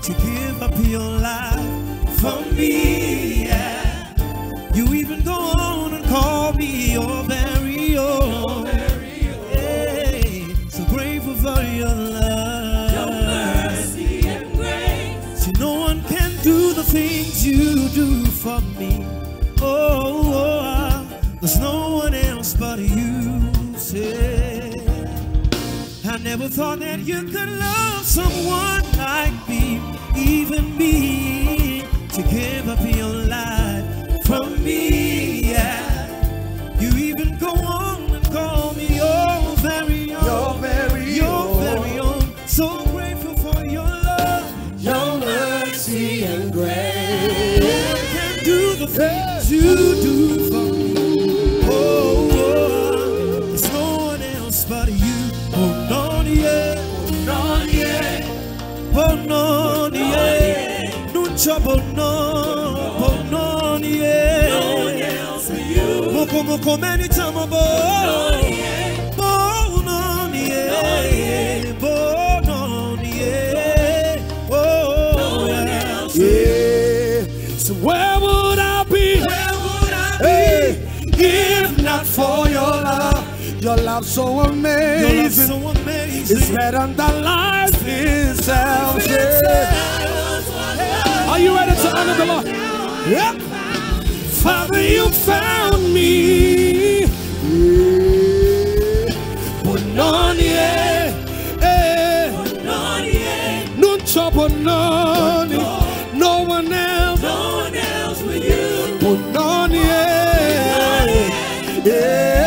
to give up your life for me. Yeah. You even go on and call me your very own. Hey, so grateful for your love, Your mercy and grace. see, no one can do the things you do for me. Oh, oh, there's no one else but you. Say, I never thought that you could love someone like me, even me, to give up your life for me. Yeah. You even go on and call me your very own, Your very your own. very own. So grateful for your love, Your mercy and grace. can do the things you do for me. Oh, oh, there's no one else but you. Oh, no, yeah. No, yeah. Oh, no, yeah. No trouble, no. Oh, no, yeah. No one else but you. Moko, moko, many time ago. No, yeah. Oh, no, yeah. Oh, no, yeah. Oh, No one yeah. else but you. Yeah. So where would I be? Where would I be? Hey, if not for your love. Your love so Your love amazing. so amazing. It's better than life itself. Yeah. I was one. Are you ready to honor the Lord? Yeah. Father, you found me. Yeah. Bononi, eh. No, yeah. No trouble, no. No one else. No one else but you. Bononi, eh. Yeah.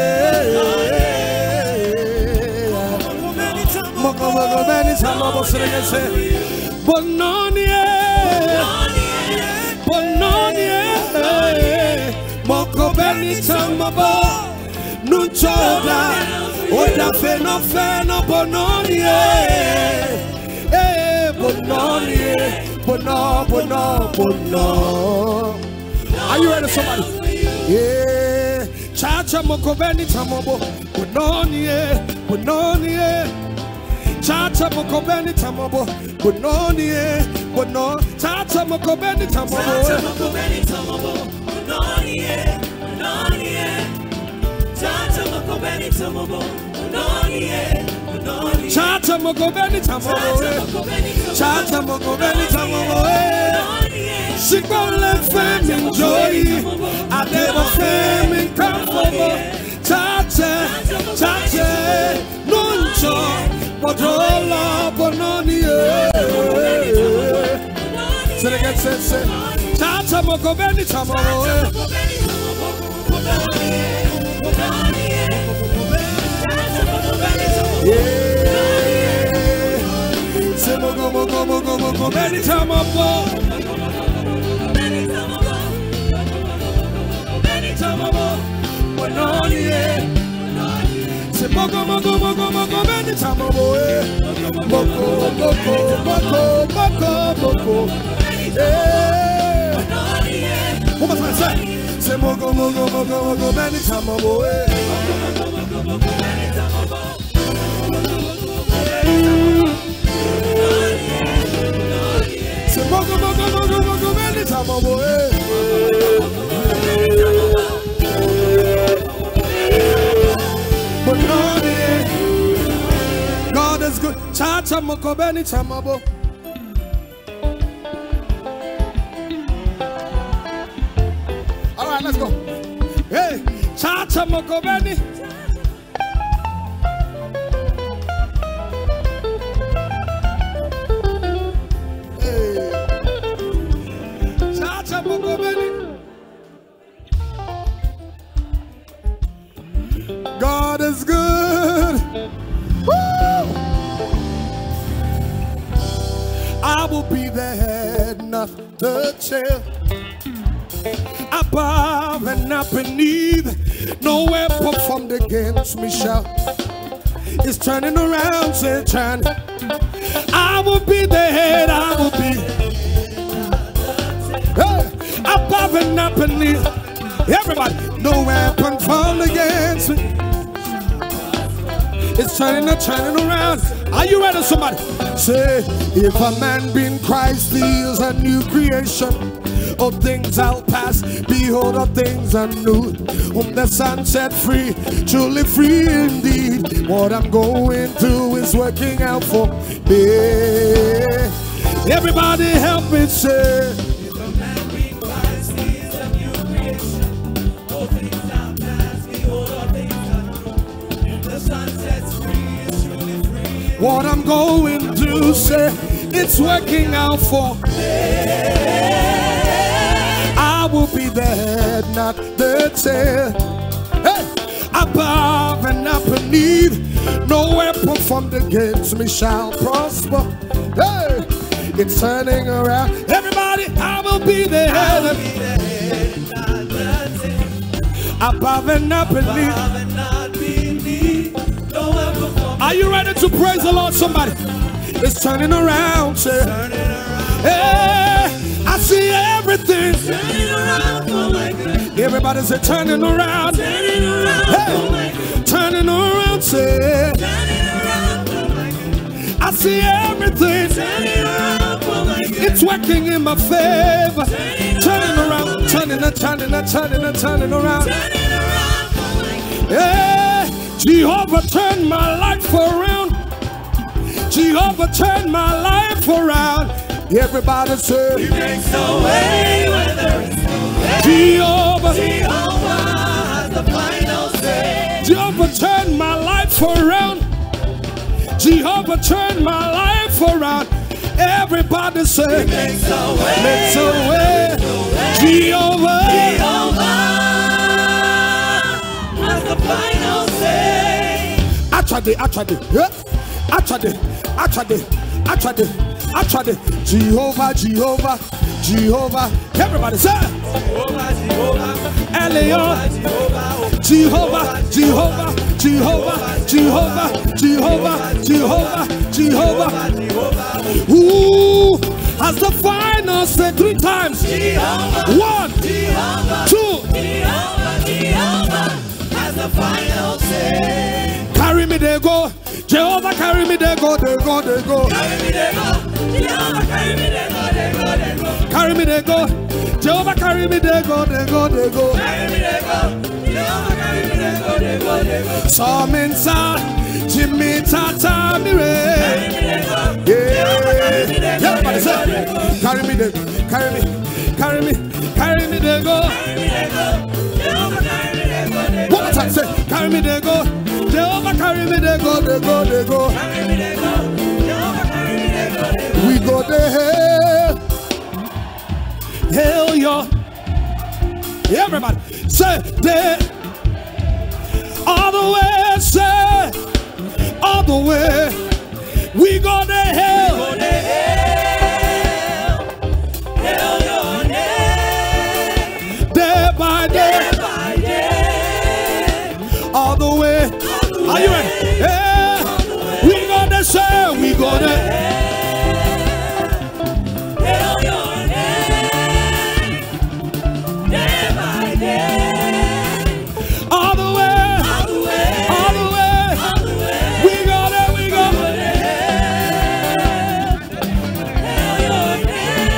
Moko, moko, beni, sama, bo, sing and say. Bononi, eh. Bononi, eh. Moko, beni, sama, bo. Nun choda. Oda, fe, no, fe, no, bononi, eh. Eh, bononi, eh. Bono, bono, bono. Are you ready, somebody? Yeah. Chacha, moko, beni, sama, bo. Bononi, eh. Bononi, eh. Chacha moko beni tamobo, bononi eh, bono. Chacha moko beni tamobo, Chacha moko beni tamobo, bononi eh, bononi eh. Chacha moko beni tamobo, bononi eh, bononi. chacha moko beni tamobo, chacha moko beni tamobo eh. Shikole femi joy, adebo femi kamfobo. Chacha, chacha, nuncho. Podrola, bononi, eh. Say it again, say, say. Chacha moko beni tamobo, eh. Yeah. Say moko, moko, moko, moko beni tamobo. Bononi, eh. Say moko, moko, moko, moko beni tamobo, eh. Moko, moko, moko, moko, moko. Eh. One more time, say. Say moko, moko, moko, moko beni tamobo, eh. Say moko, moko, moko, moko beni tamobo, eh. Bononi, God is good. Chacha moko beni tamobo. All right, let's go. Hey, chacha moko beni. Hey, chacha moko beni. God is good. Woo! I will be the head, not the tail. Above and not beneath. No weapon formed against me shall. It's turning around, say turn. I will be the head, I will be. Hey, above and not beneath. Everybody, no weapon formed against me. It's turning and turning around. Are you ready, somebody? Say, if a man be in Christ, he is a new creation. All things I'll pass, behold, all things are new. Whom the Son set free, truly free indeed. What I'm going through is working out for me. Everybody help me say, If a man be in Christ, he is a new creation. All things are past, behold, all things are new. Whom the Son sets free is truly free. what I'm going through, say, it's working out for me. I will be the head, not the tail. Hey, above and not beneath. No weapon formed against me shall prosper. Hey, it's turning around. Everybody, I will be the head, Be the head, not the tail. above and not beneath. Above and not beneath. No weapon formed. Are you ready to praise the Lord, somebody? It's turning around, say. Turning around, Hey, I see everything. turning around for my good. Everybody say turning around. Turning around for my Hey, good. turning around, say. Turning around for my good. I see everything. Turning around for my good. It's working in my favor. Turning around, turning and turning and turning and turning around. Turning around for my good. Yeah, Jehovah turned my life around. Jehovah turned my life around. Everybody say, He makes a way where there is no way. Jehovah, Jehovah has the final say. Jehovah turned my life around. Jehovah turned my life around. Everybody say, He makes a way. makes a where way. there is no way. Jehovah, Jehovah has the final say. I tried it, I tried it, yeah. I tried it, I tried it, I tried it, I tried it. Jehovah, Jehovah, Jehovah. Everybody say, Jehovah, Jehovah, Elion. Jehovah, Jehovah, Jehovah, Jehovah, Jehovah, Jehovah, Jehovah, Jehovah. Jehovah, Who has the final say three times? Jehovah, One, Jehovah, two. Jehovah, Jehovah has the final say. Carry me, they go. Jehovah, carry me, they go, they go, they go. Carry me, they go. Jehovah, carry me, they go, they go, they go. Carry me, they go. Jehovah, carry me, they go, they go, they go. Carry me, they go. Jehovah, carry me, they go, they go, they go. Some inside, Jimmy Tata, me Carry me, they go. Jehovah, carry me, they yeah. go, Everybody they go, say, they go. carry me, they carry me, carry me, carry me, they go. Carry me, they go. Jehovah, carry me, they go, they go. One more time, say, carry me, they go. Jehovah, carry me, they go, they go, they go. Carry me, they go. Jehovah, carry me, they go, they go. We go to hell. Hell, yo. Everybody, say, there. All the way, say, all the way. We go to hell. Go to hell. Hail your name. Day by day. Day by day. All the way. Are you ready? Yeah. We go to say, we go to hell. Hail your name. Day by day. All the way. All the way. All the way. All the way. We go there, we go. Go to hell. Hail your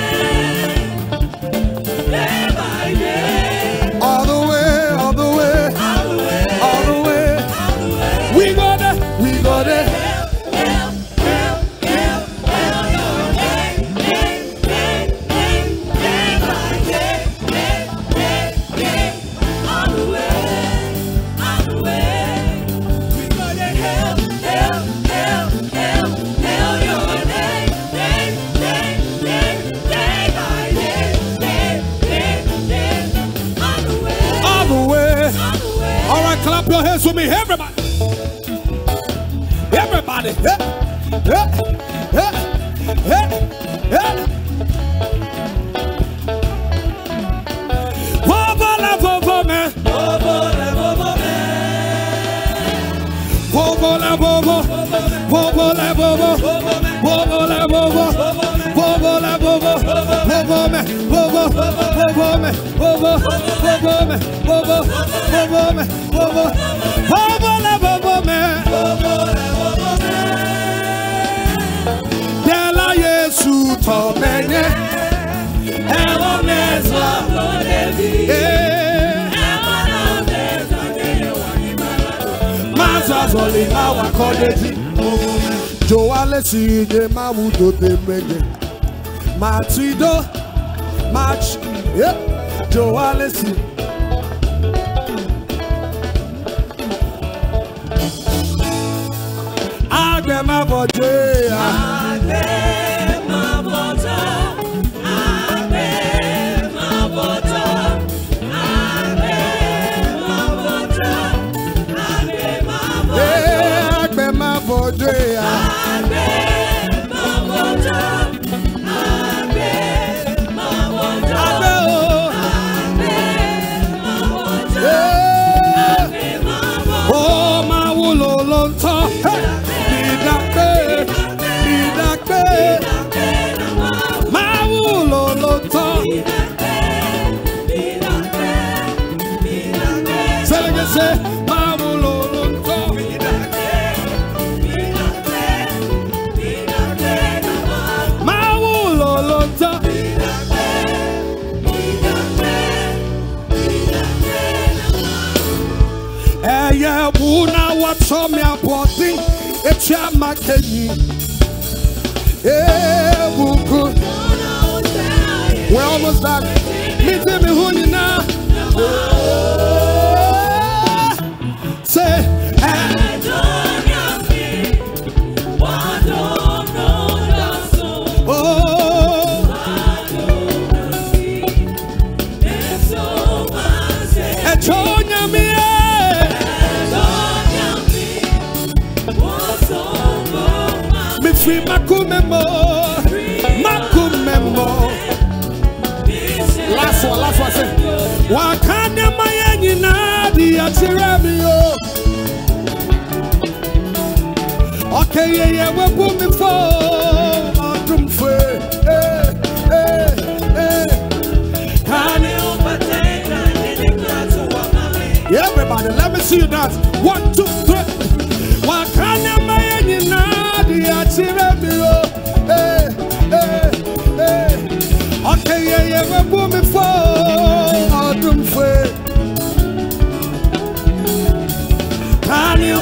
name. Day by day. All the way, all the way, All the way. all the way. All the way. We go there, we go there. Hail, hail, hail, hail, hail your name, name, name, name, day by day, day, day, day. All the way, all the way. We go to hail, hail, hail, hail, hail your name, name, name, name, day by day, day, day, day. All the way, All the way. all the way. All right, clap your hands with me, everybody. Everybody. Yeah, yeah, yeah, yeah, yeah. Vovola, vovo, man. Vovola, vovo. Vovola, vovo. Vovola, vovo. Vovola, vovo. Vovo, man. Vovo, vovo, man. Vovo, vovo, man. Vovo, vovo, man. Vovo. Vovola, vovo, man. Enye Ewa mezwa Mazwa zoli mawa kodeji Joale siye mawudo temenge Matido Mach Yeah Joale si Agbe ma boje Agbe ma boje Agbe ma boje Agbe ma boje Agbe ma boje Agbe ma boje Agbe ma boje Agbe ma boje Oh ma wulo lonto Show me a body, it's your makeni. Eh, buku. We're almost done. Me tell me who you now. Say, I don't know me. What don't know the soul. Oh, I don't know me. It's so much. I don't know me. Free Makumemo, Makumemo. Last one, last one. Say, Wakanda Mayani Nadi Atirabio. Okay, yeah, yeah, we're moving forward. Autumn fair, eh, eh, eh. Yeah, everybody, let me see you dance. One, two, three. Wakanda Mayani Nadi. Hey, hey, hey. Okay, yeah, yeah, we're moving forward. Autumn fair. Can you?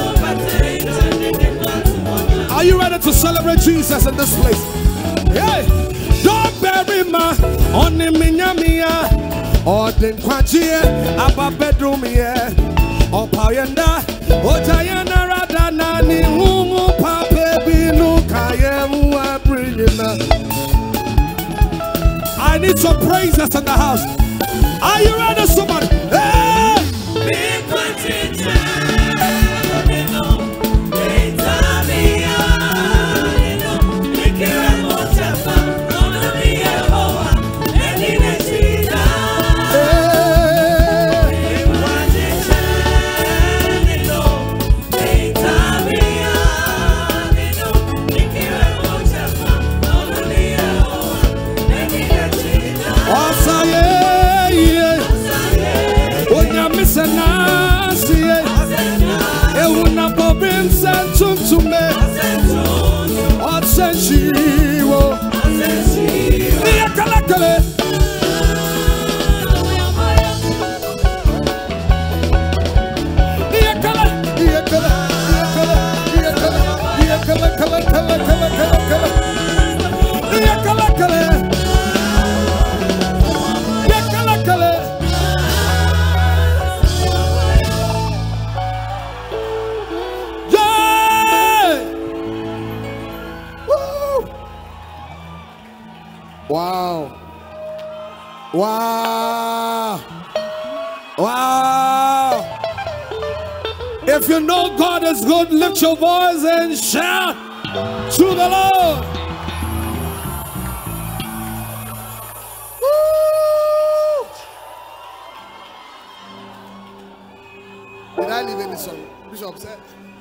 Are you ready to celebrate Jesus in this place? Hey, don't bury my on the minyamia or the quantia about bedroom here or payenda or Diana Radana ni humu pape. I need some praises in the house. Are you ready, somebody? Hey! To me, I'll send you. Wow. Wow. Wow. If you know God is good, lift your voice and shout to the Lord. Woo. Did I leave any song? Bishop said.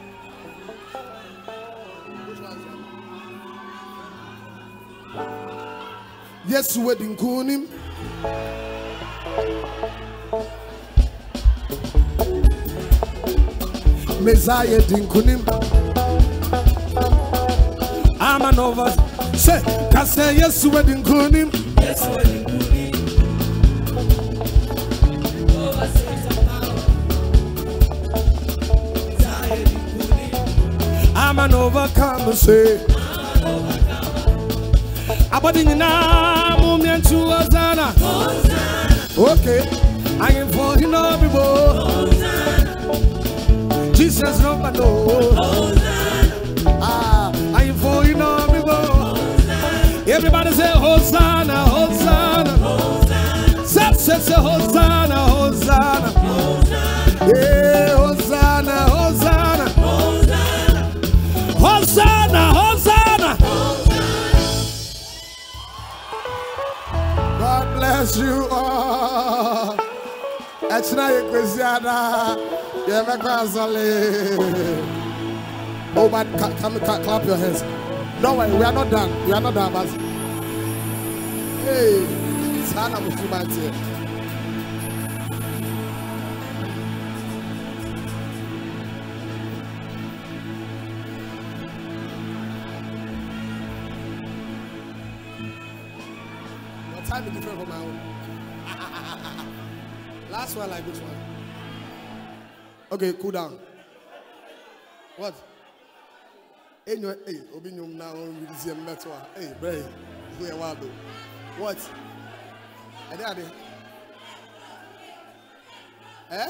Yes, wedding kunim. Messiah dinkunim. I'm an over. Say, Kasa yes wedding kunim. Yes, wedding kunim. I'm an overcomer, say. Abading na moment to Hosanna. Okay, I am for you know people. Jesus no man no. Ah, I am for you know people. Everybody say Hosanna, Hosanna. Say say say Hosanna, Hosanna. Yeah, Hosanna, Hosanna. Hosanna, Hosanna. God bless you all. Achina yekwesiana. Yeme kwasale. Oh, but come clap your hands. Don't worry, we are not done. We are not done, but hey, Sana Mufumati. Time is different from my own. Last one, like which one? Okay, cool down. What? Hey, no, hey, Obinyum now with this Mettle. Hey, Bray, who are you? What? Are they? Are they? Eh?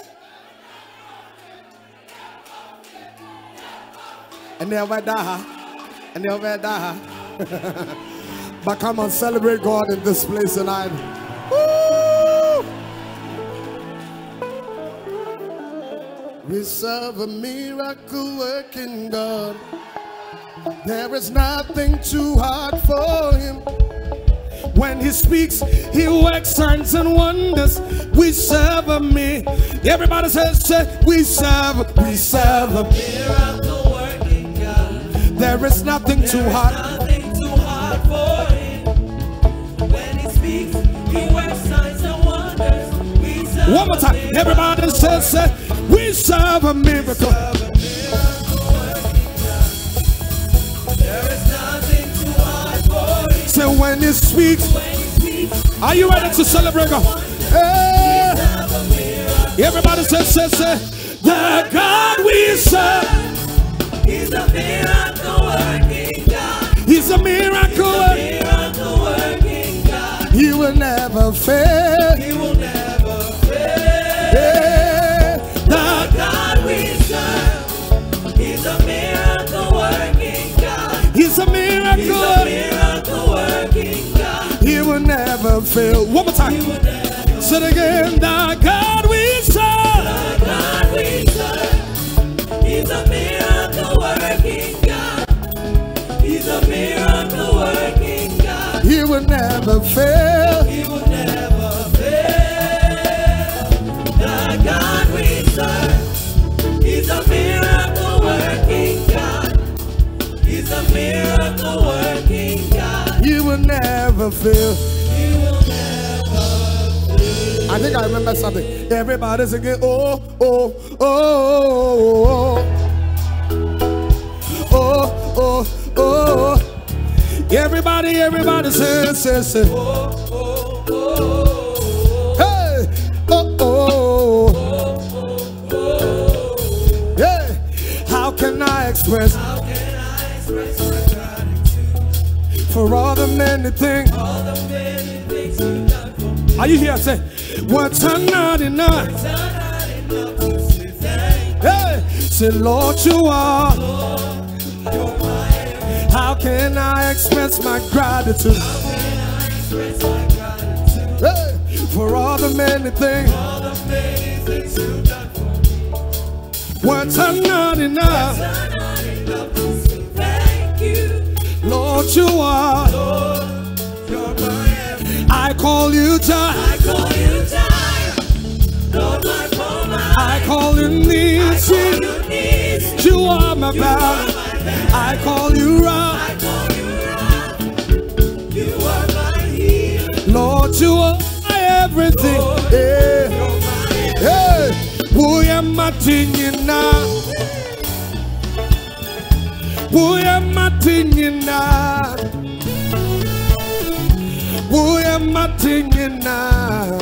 And they over there, and they over there. But come on, celebrate God in this place tonight. Woo! We serve a miracle working God. There is nothing too hard for him. When he speaks, he works signs and wonders. We serve a me. Everybody says, say, we serve, we serve a Miracle working God. There is nothing too There is hard. nothing too hard for him. When he speaks, he works signs and wonders. We serve One more time. a miracle Everybody says, say, we serve a miracle. serve a miracle working God. There is nothing too hard for him. Say, when he speaks, When he speaks, are you ready to celebrate God? Hey. serve a miracle. Everybody says, say, say, the God we serve, He's a miracle working God. he's a miracle. He's a miracle working God. He will never fail. He will never fail. Yeah. The God we serve, He's a miracle working God. He's a He's a miracle. miracle working God. He will never fail. One more He time. will never. Say it again. The God we serve. God we serve, He's a miracle working God. He's a miracle working God. He will never fail. He will never fail. The God we serve, He's a miracle working God. He's a miracle working God. He will never fail. He will never fail. I think I remember something. Everybody singing, oh, oh, oh, oh, oh, oh, oh. Everybody, everybody say, say, say. Oh, oh, oh, Hey, oh, oh, oh. yeah. How can I express How can I express my gratitude for all the many things? all the many things you've done for me? Are you here? Say, what's not enough? It's not enough to say thank you. Hey, say, Lord, you are. You're my everything. How can I express my gratitude? How can I express my gratitude Hey, for all the many things. all the many things you've done for me? Words are not enough. It's not enough to say thank you. Lord, you are. Lord, you're my everything. I call you Jah. I call you Jireh. Lord, my provider. I call you I call Nisi. you Nisi. You are my You are battle. my battle. I call you Ra. I call you Rapha. You are my healer. Lord, you are my everything. Lord, Yeah. you're my Hey, who am I thinking now? Who am I thinking now? Buya Matingina.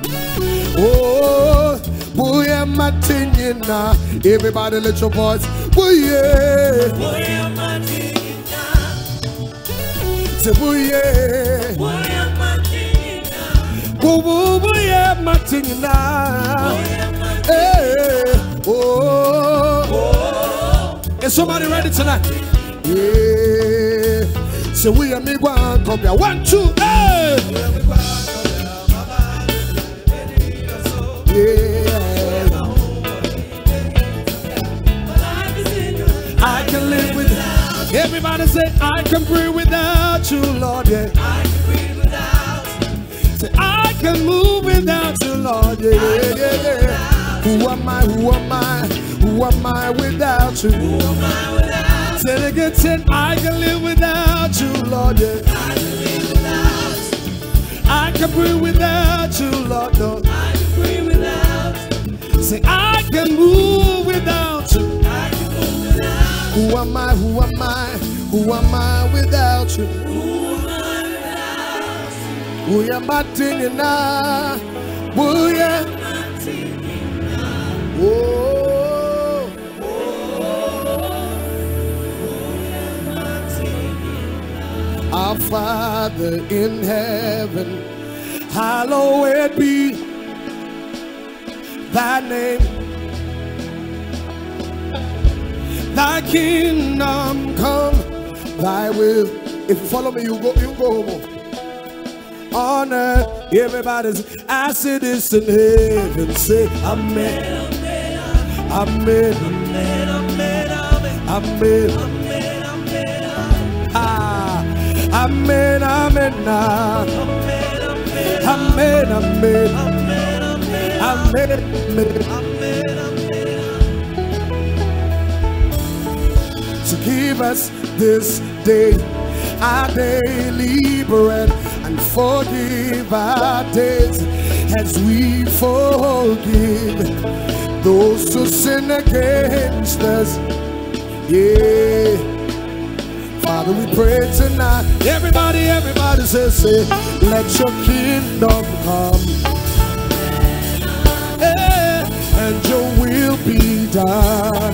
Oh, Buya Matingina. Everybody let your voice. Buya. Buya Matingina. Say Buya. Buya Matingina. Buya Matingina. Hey, oh, oh. Is somebody ready tonight? Yeah. So we are me one copy. One, two, hey. Yeah. I can live without. Everybody say, I can breathe without you, Lord. Yeah. I can breathe without. Say, I can move without you, Lord. Yeah, yeah, yeah, yeah. Who am I? Who am I? Who am I without you? Who am I without? Say it again, say, I can live without you, Lord. Yeah. I can live without. I can breathe without you, Lord. No. I can breathe without. Say, I can move without you. I can move without. Who am I? Who am I? Who am I without you? Who am I without? Who am I thinking now? Who am I? Oh, our Father in heaven, hallowed be thy name. Thy kingdom come, thy will. If you follow me, you go, you go home. On earth, everybody's as it is in heaven. Say amen. Amen. Amen, amen, amen. Amen. Amen, amen, Ah, amen, amen, ah. amen, amen, amen, amen, amen, amen. amen, amen. So give us this day our daily bread, and forgive our debts as we forgive those who sin against us. Yeah. Father, we pray tonight. Everybody, everybody say, say, let your kingdom come. Yeah. And your will be done.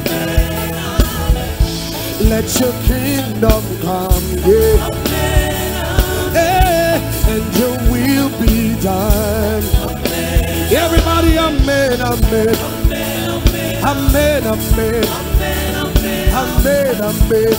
Let your kingdom come. Yeah. Yeah. And your will be done. Everybody, amen, amen. Amen, amen. Amen, amen.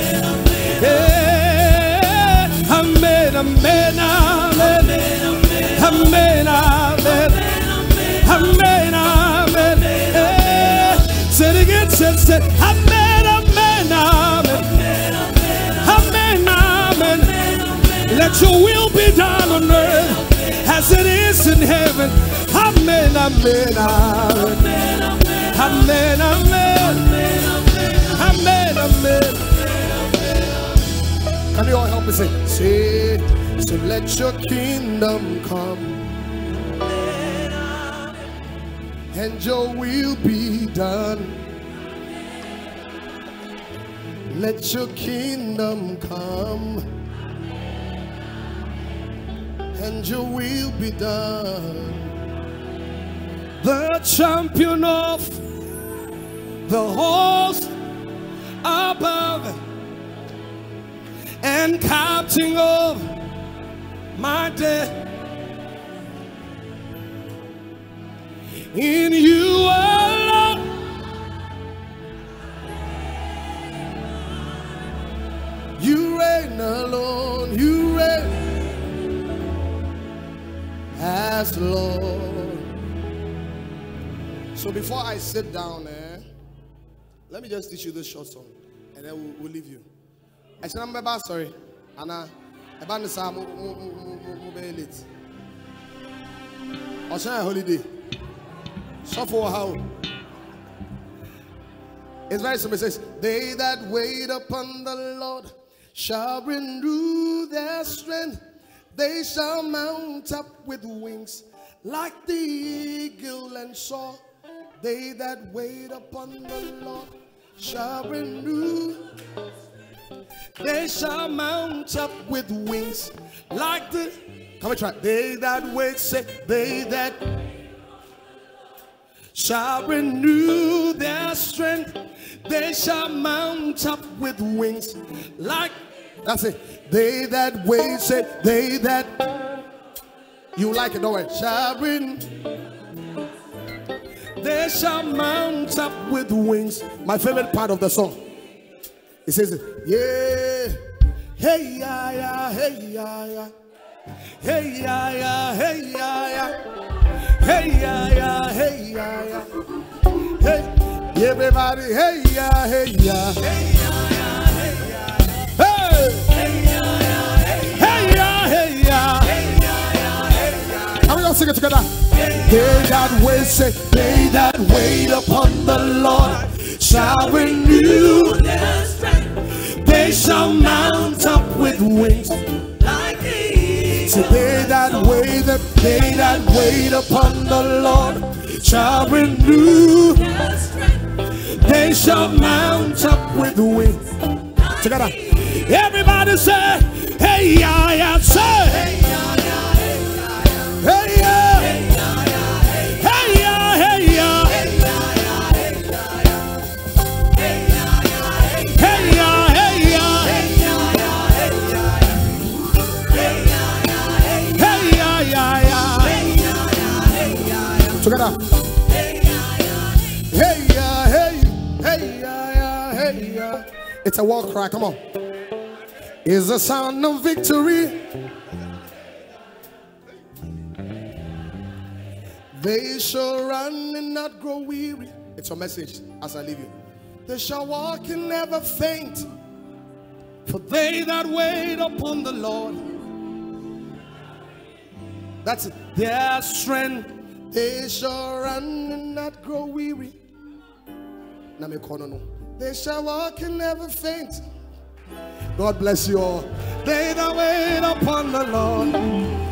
Yeah. Amen, amen, amen. Amen, amen. Amen, amen. Yeah. Say it again, say, say, amen, amen, amen. Amen, amen. Let your will be done on earth as it is in heaven. Amen, amen, amen. Amen, amen. Amen, amen. Can you all help me say, say, say, let your kingdom come and your will be done. Let your kingdom come and your will be done. The champion of the host above and captain of my death, in you alone you reign alone, you reign as Lord. So before I sit down, eh, let me just teach you this short song, and then we'll, we'll leave you. I said, I'm about sorry, Anna. About the Sam, late. Or shall I holiday? So for how? It's very simple. It says, they that wait upon the Lord shall renew their strength. They shall mount up with wings like the eagle and soar. They that wait upon the Lord shall renew. they shall mount up with wings like the. Come and try. They that wait, say, they that shall renew their strength. They shall mount up with wings like. That's it. They that wait, say, they that. You like it, don't worry. Shall renew. They shall mount up with wings. My favorite part of the song. It says, yeah, hey, yeah, yeah, hey, yeah, yeah. Hey, yeah, yeah, hey, yeah, yeah. Hey, yeah, yeah, hey, yeah, yeah. Hey, everybody, hey, yeah, hey, yeah. Hey, yeah, yeah, hey, yeah. Hey, hey, yeah, yeah, hey, yeah, hey, yeah. Hey, yeah, yeah, hey, yeah. Can we all sing it together? They that wait, say, they that wait upon the Lord shall renew their strength. They shall mount up with wings like eagles. So they that wait, they that wait upon the Lord shall renew their strength. They shall mount up with wings. Together, everybody say, hey, yeah, yeah, say, hey, yeah, yeah, hey, yeah, hey, yeah. Together. Hey yeah, hey, hey yeah, hey yeah. It's a war cry. Come on. Is the sound of victory. They shall run and not grow weary. It's your message as I leave you. They shall walk and never faint. For they that wait upon the Lord. That's it. Their strength. They shall run and not grow weary. They shall walk and never faint. God bless you all. They that wait upon the Lord